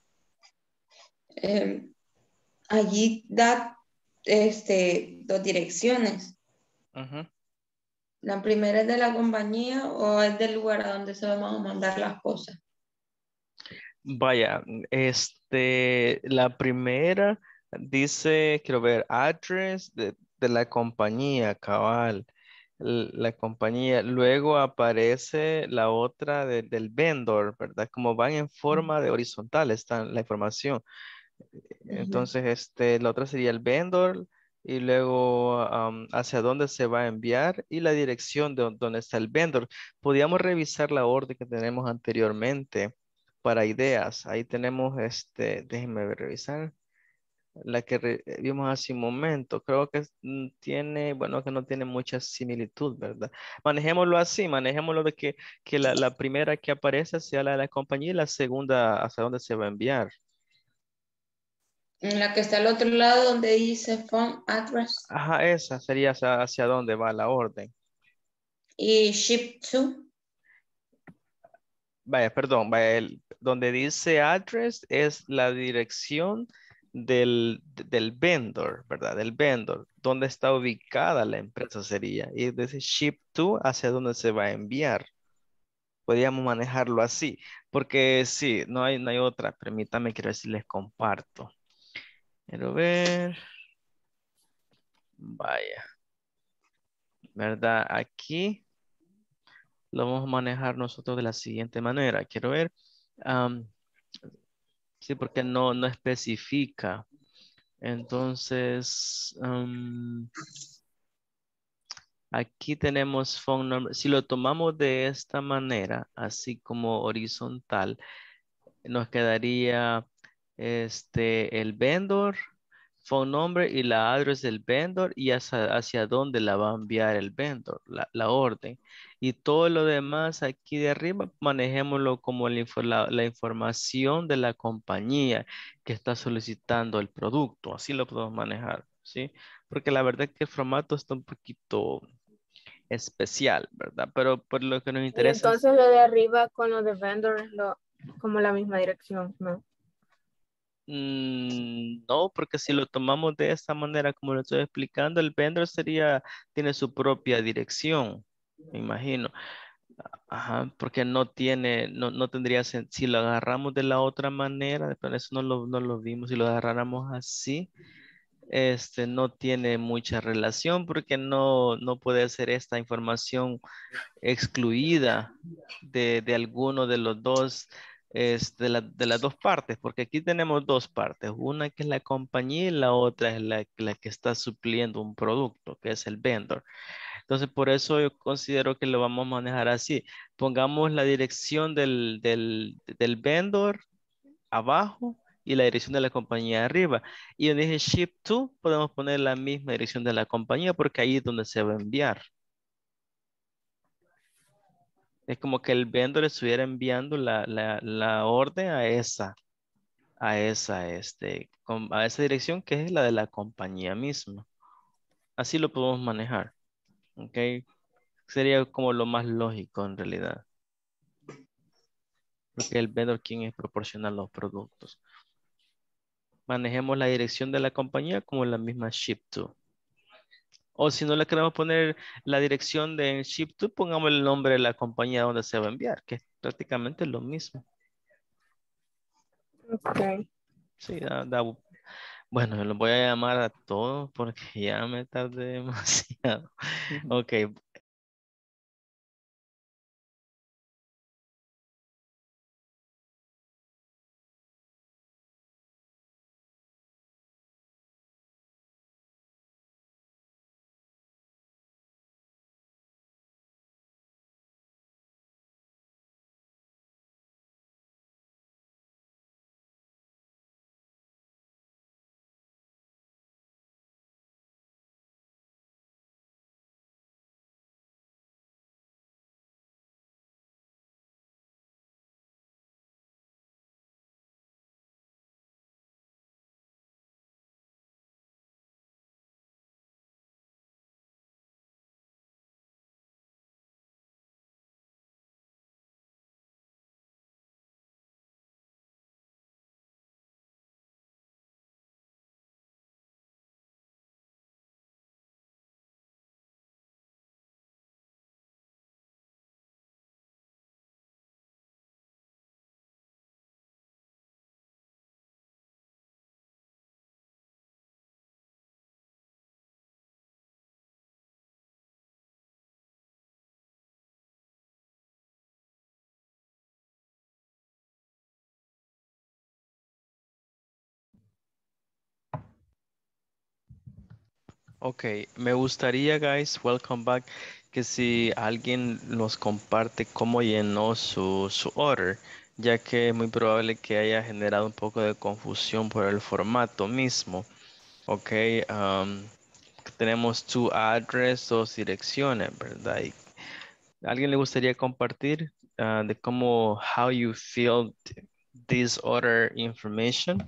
allí da dos direcciones. Ujú. ¿La primera es de la compañía o es del lugar a donde se van a mandar las cosas? Vaya, la primera dice, quiero ver, address de la compañía, cabal, la compañía. Luego aparece la otra del vendor, ¿verdad? Como van en forma de horizontal, está la información. Entonces, la otra sería el vendor y luego hacia dónde se va a enviar y la dirección de donde está el vendor. Podríamos revisar la orden que tenemos anteriormente para ideas. Ahí tenemos, déjenme revisar, la que vimos hace un momento. Creo que tiene, bueno, que no tiene mucha similitud, ¿verdad? Manejémoslo así, manejémoslo de que la primera que aparece sea la de la compañía y la segunda hacia dónde se va a enviar. En la que está al otro lado donde dice phone address Ajá, esa sería hacia dónde va la orden. y ship to. Vaya, perdón, vaya, donde dice address es la dirección del vendor, ¿verdad? Del vendor, donde está ubicada la empresa sería. Y dice ship to hacia dónde se va a enviar. Podríamos manejarlo así, porque sí, no hay otra. Permítame, quiero ver si les comparto. Quiero ver. Vaya, ¿verdad? Aquí lo vamos a manejar nosotros de la siguiente manera. Quiero ver. Sí, porque no especifica. Entonces, aquí tenemos phone number. Si lo tomamos de esta manera, así como horizontal, nos quedaría el vendor, phone number y la address del vendor y hacia dónde la va a enviar el vendor, la orden. Y todo lo demás aquí de arriba, manejémoslo como la información de la compañía que está solicitando el producto. Así lo podemos manejar, ¿sí? Porque la verdad es que el formato está un poquito especial, ¿verdad? Pero por lo que nos Y interesa es... entonces lo de arriba con lo de vendor es como la misma dirección, ¿no? No, porque si lo tomamos de esta manera, como lo estoy explicando, el vendor tiene su propia dirección, me imagino. Ajá, porque no tendría sentido. Si lo agarramos de la otra manera, pero eso no lo vimos, si lo agarráramos así, no tiene mucha relación porque no puede ser esta información excluida de alguno de los dos es de las dos partes, porque aquí tenemos dos partes, una que es la compañía y la otra es la que está supliendo un producto, que es el vendor. Entonces, por eso yo considero que lo vamos a manejar así. Pongamos la dirección del vendor abajo y la dirección de la compañía arriba. Y donde dije ship to, podemos poner la misma dirección de la compañía porque ahí es donde se va a enviar. Es como que el vendor estuviera enviando la orden a esa dirección que es la de la compañía misma. Así lo podemos manejar. ¿Ok? Sería como lo más lógico en realidad. Porque el vendor quien es proporcionar los productos. Manejemos la dirección de la compañía como la misma ship to. O si no le queremos poner la dirección de ship to, pongamos el nombre de la compañía donde se va a enviar, que es prácticamente lo mismo. Okay. Sí, bueno, los voy a llamar a todos porque ya me tardé demasiado. Ok. Ok, me gustaría, guys, welcome back, que si alguien nos comparte cómo llenó su order, ya que es muy probable que haya generado un poco de confusión por el formato mismo. Ok, tenemos two address, dos direcciones, ¿verdad? Y ¿a alguien le gustaría compartir de cómo, how you filled this order information?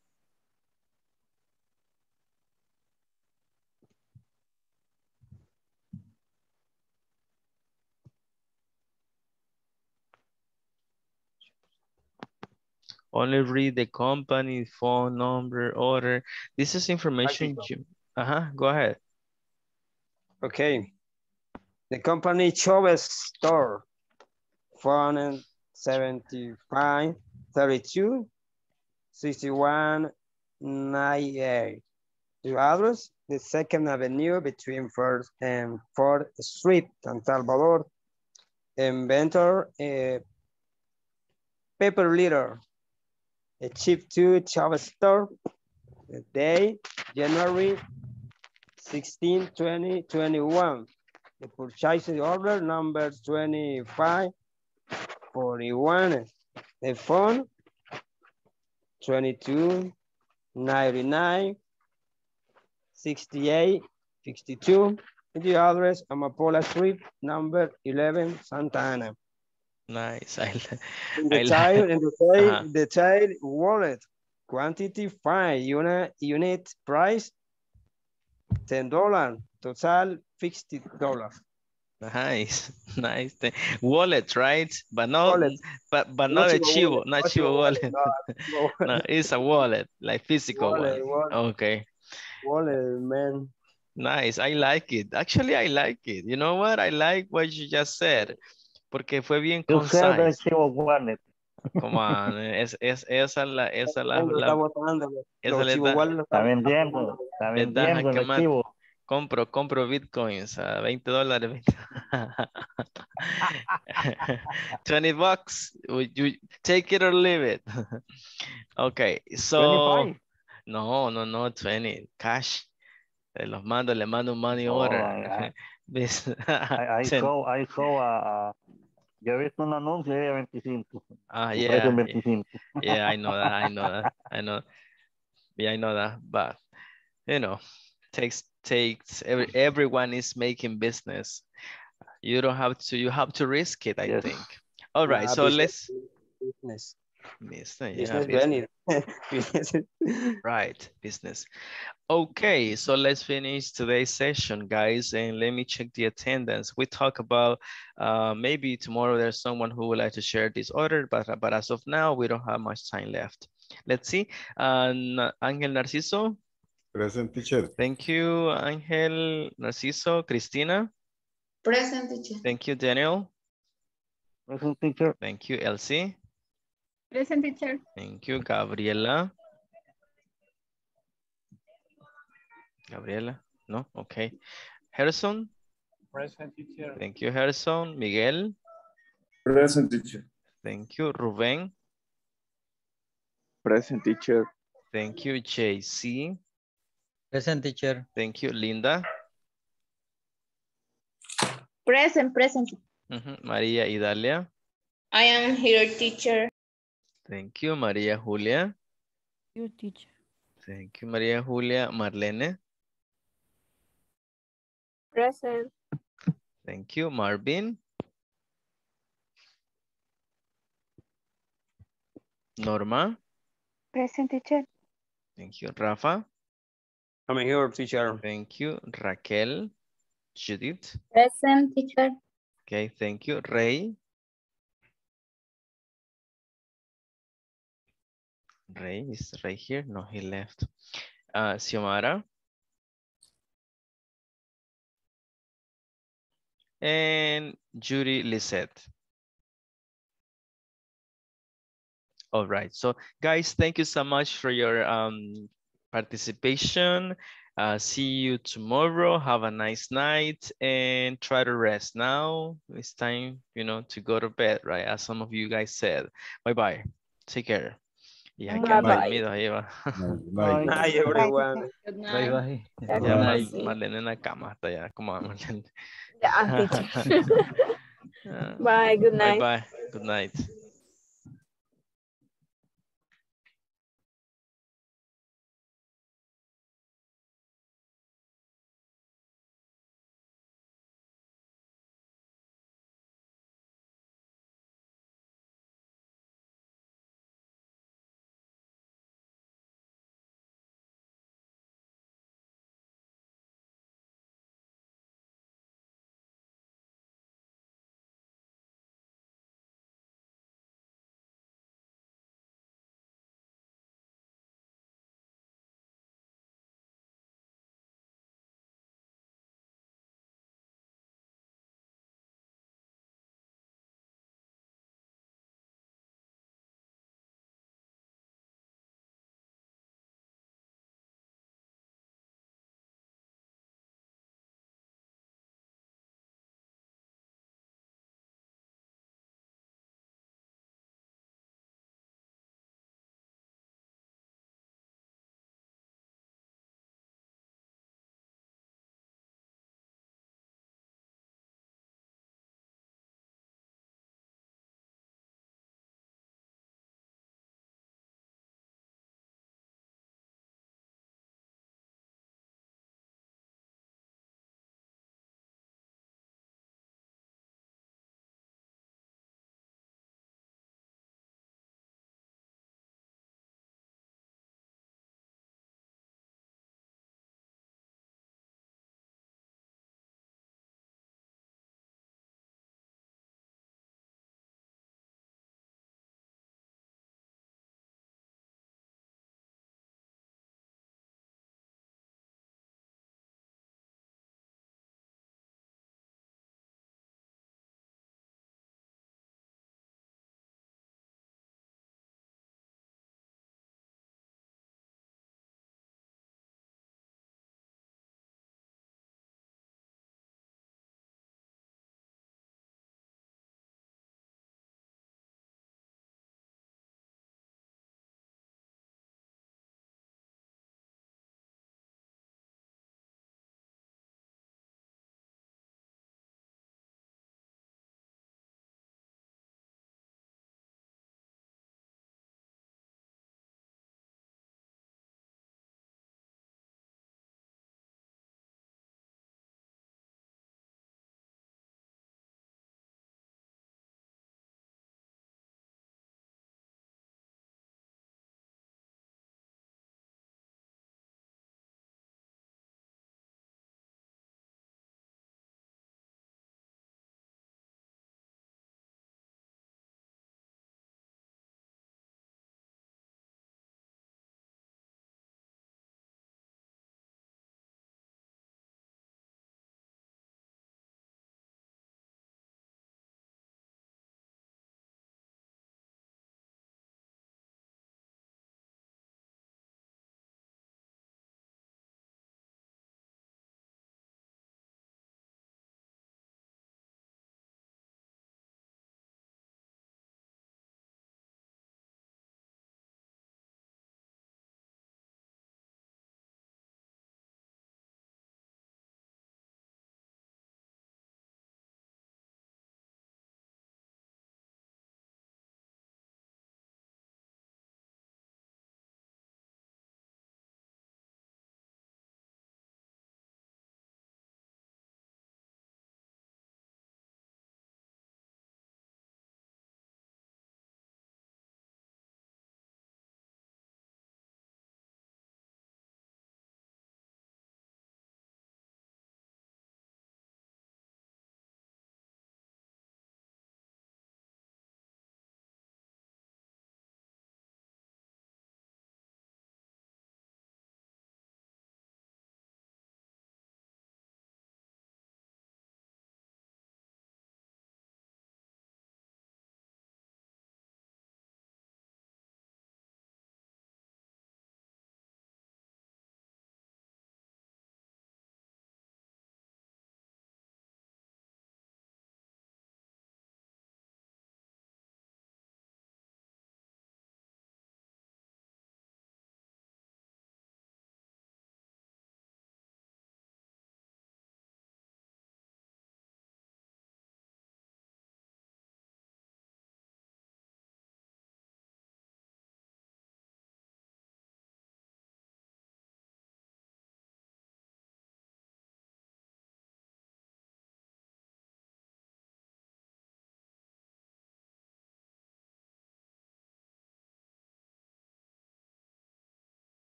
Only read the company, phone number, order. This is information. Go ahead. Okay. The company Choves store, phone 75 32 61 98. The address, the Second Avenue between First and Fourth Street, San Salvador. Inventor, paper leader, a chip to Choves store. The day, January 16, 2021. The purchase order number 2541. The phone 2299 68 62. The address Amapola Street, number 11, Santa Ana. Nice. The child wallet quantity 5 unit price $10, total $50. Nice, nice. Wallet, right? But no, Wallet. but not a chivo, wallet, not chivo wallet. No, it's a wallet, like physical wallet. Okay. Wallet, man. Nice, I like it. Actually, I like it. You know what? I like what you just said. Porque fue bien concise. Wallet. Come on, esa la Está vendiendo que el más. archivo. Compro bitcoins a $20. $20. Take it or leave it. Okay, so 25. no, 20 cash. Le mando un money Oh, order. I saw yo he visto un anuncio de 25. Tu precio Yeah, 25. yeah, I know that. Yeah, I know that, but you know, everyone is making business. You don't have to, you have to risk it, I Yes. think. All right, Nah, so business. let's business, yeah, Business business. Right, business. Okay, so let's finish today's session, guys, and let me check the attendance. We talk about maybe tomorrow there's someone who would like to share this order, but as of now, we don't have much time left. Let's see. Ángel Narciso. Present, teacher. Thank you, Ángel Narciso. Cristina. Present, teacher. Thank you, Daniel. Present, teacher. Thank you, Elsie. Present, teacher. Thank you, Gabriela. No, okay. Harrison. Present, teacher. Thank you, Harrison. Miguel. Present, teacher. Thank you, Ruben. Present, teacher. Thank you, JC. Present, teacher. Thank you, Linda. Present. María Idalia. I am here, teacher. Thank you, María Julia. You, teacher. Thank you, María Julia. Marlene. Present. Thank you, Marvin. Norma. Present, teacher. Thank you, Rafa. I'm here, teacher. Thank you, Raquel. Judith. Present, teacher. Okay, thank you, Ray. Ray is right here. No, he left. Xiomara. And Judy Lisette. All right, so guys, thank you so much for your participation. See you tomorrow. Have a nice night and try to rest now. It's time, you know, to go to bed, right? As some of you guys said. Bye-bye. Take care. Yeah, que anda dormido ahí va. Bye, everyone. Good night. Bye, bye. Ya Good night. Marlene en la cama hasta ya. ¿Cómo va, Marlene? Yeah, teacher. Bye, good night. Bye-bye. Good night.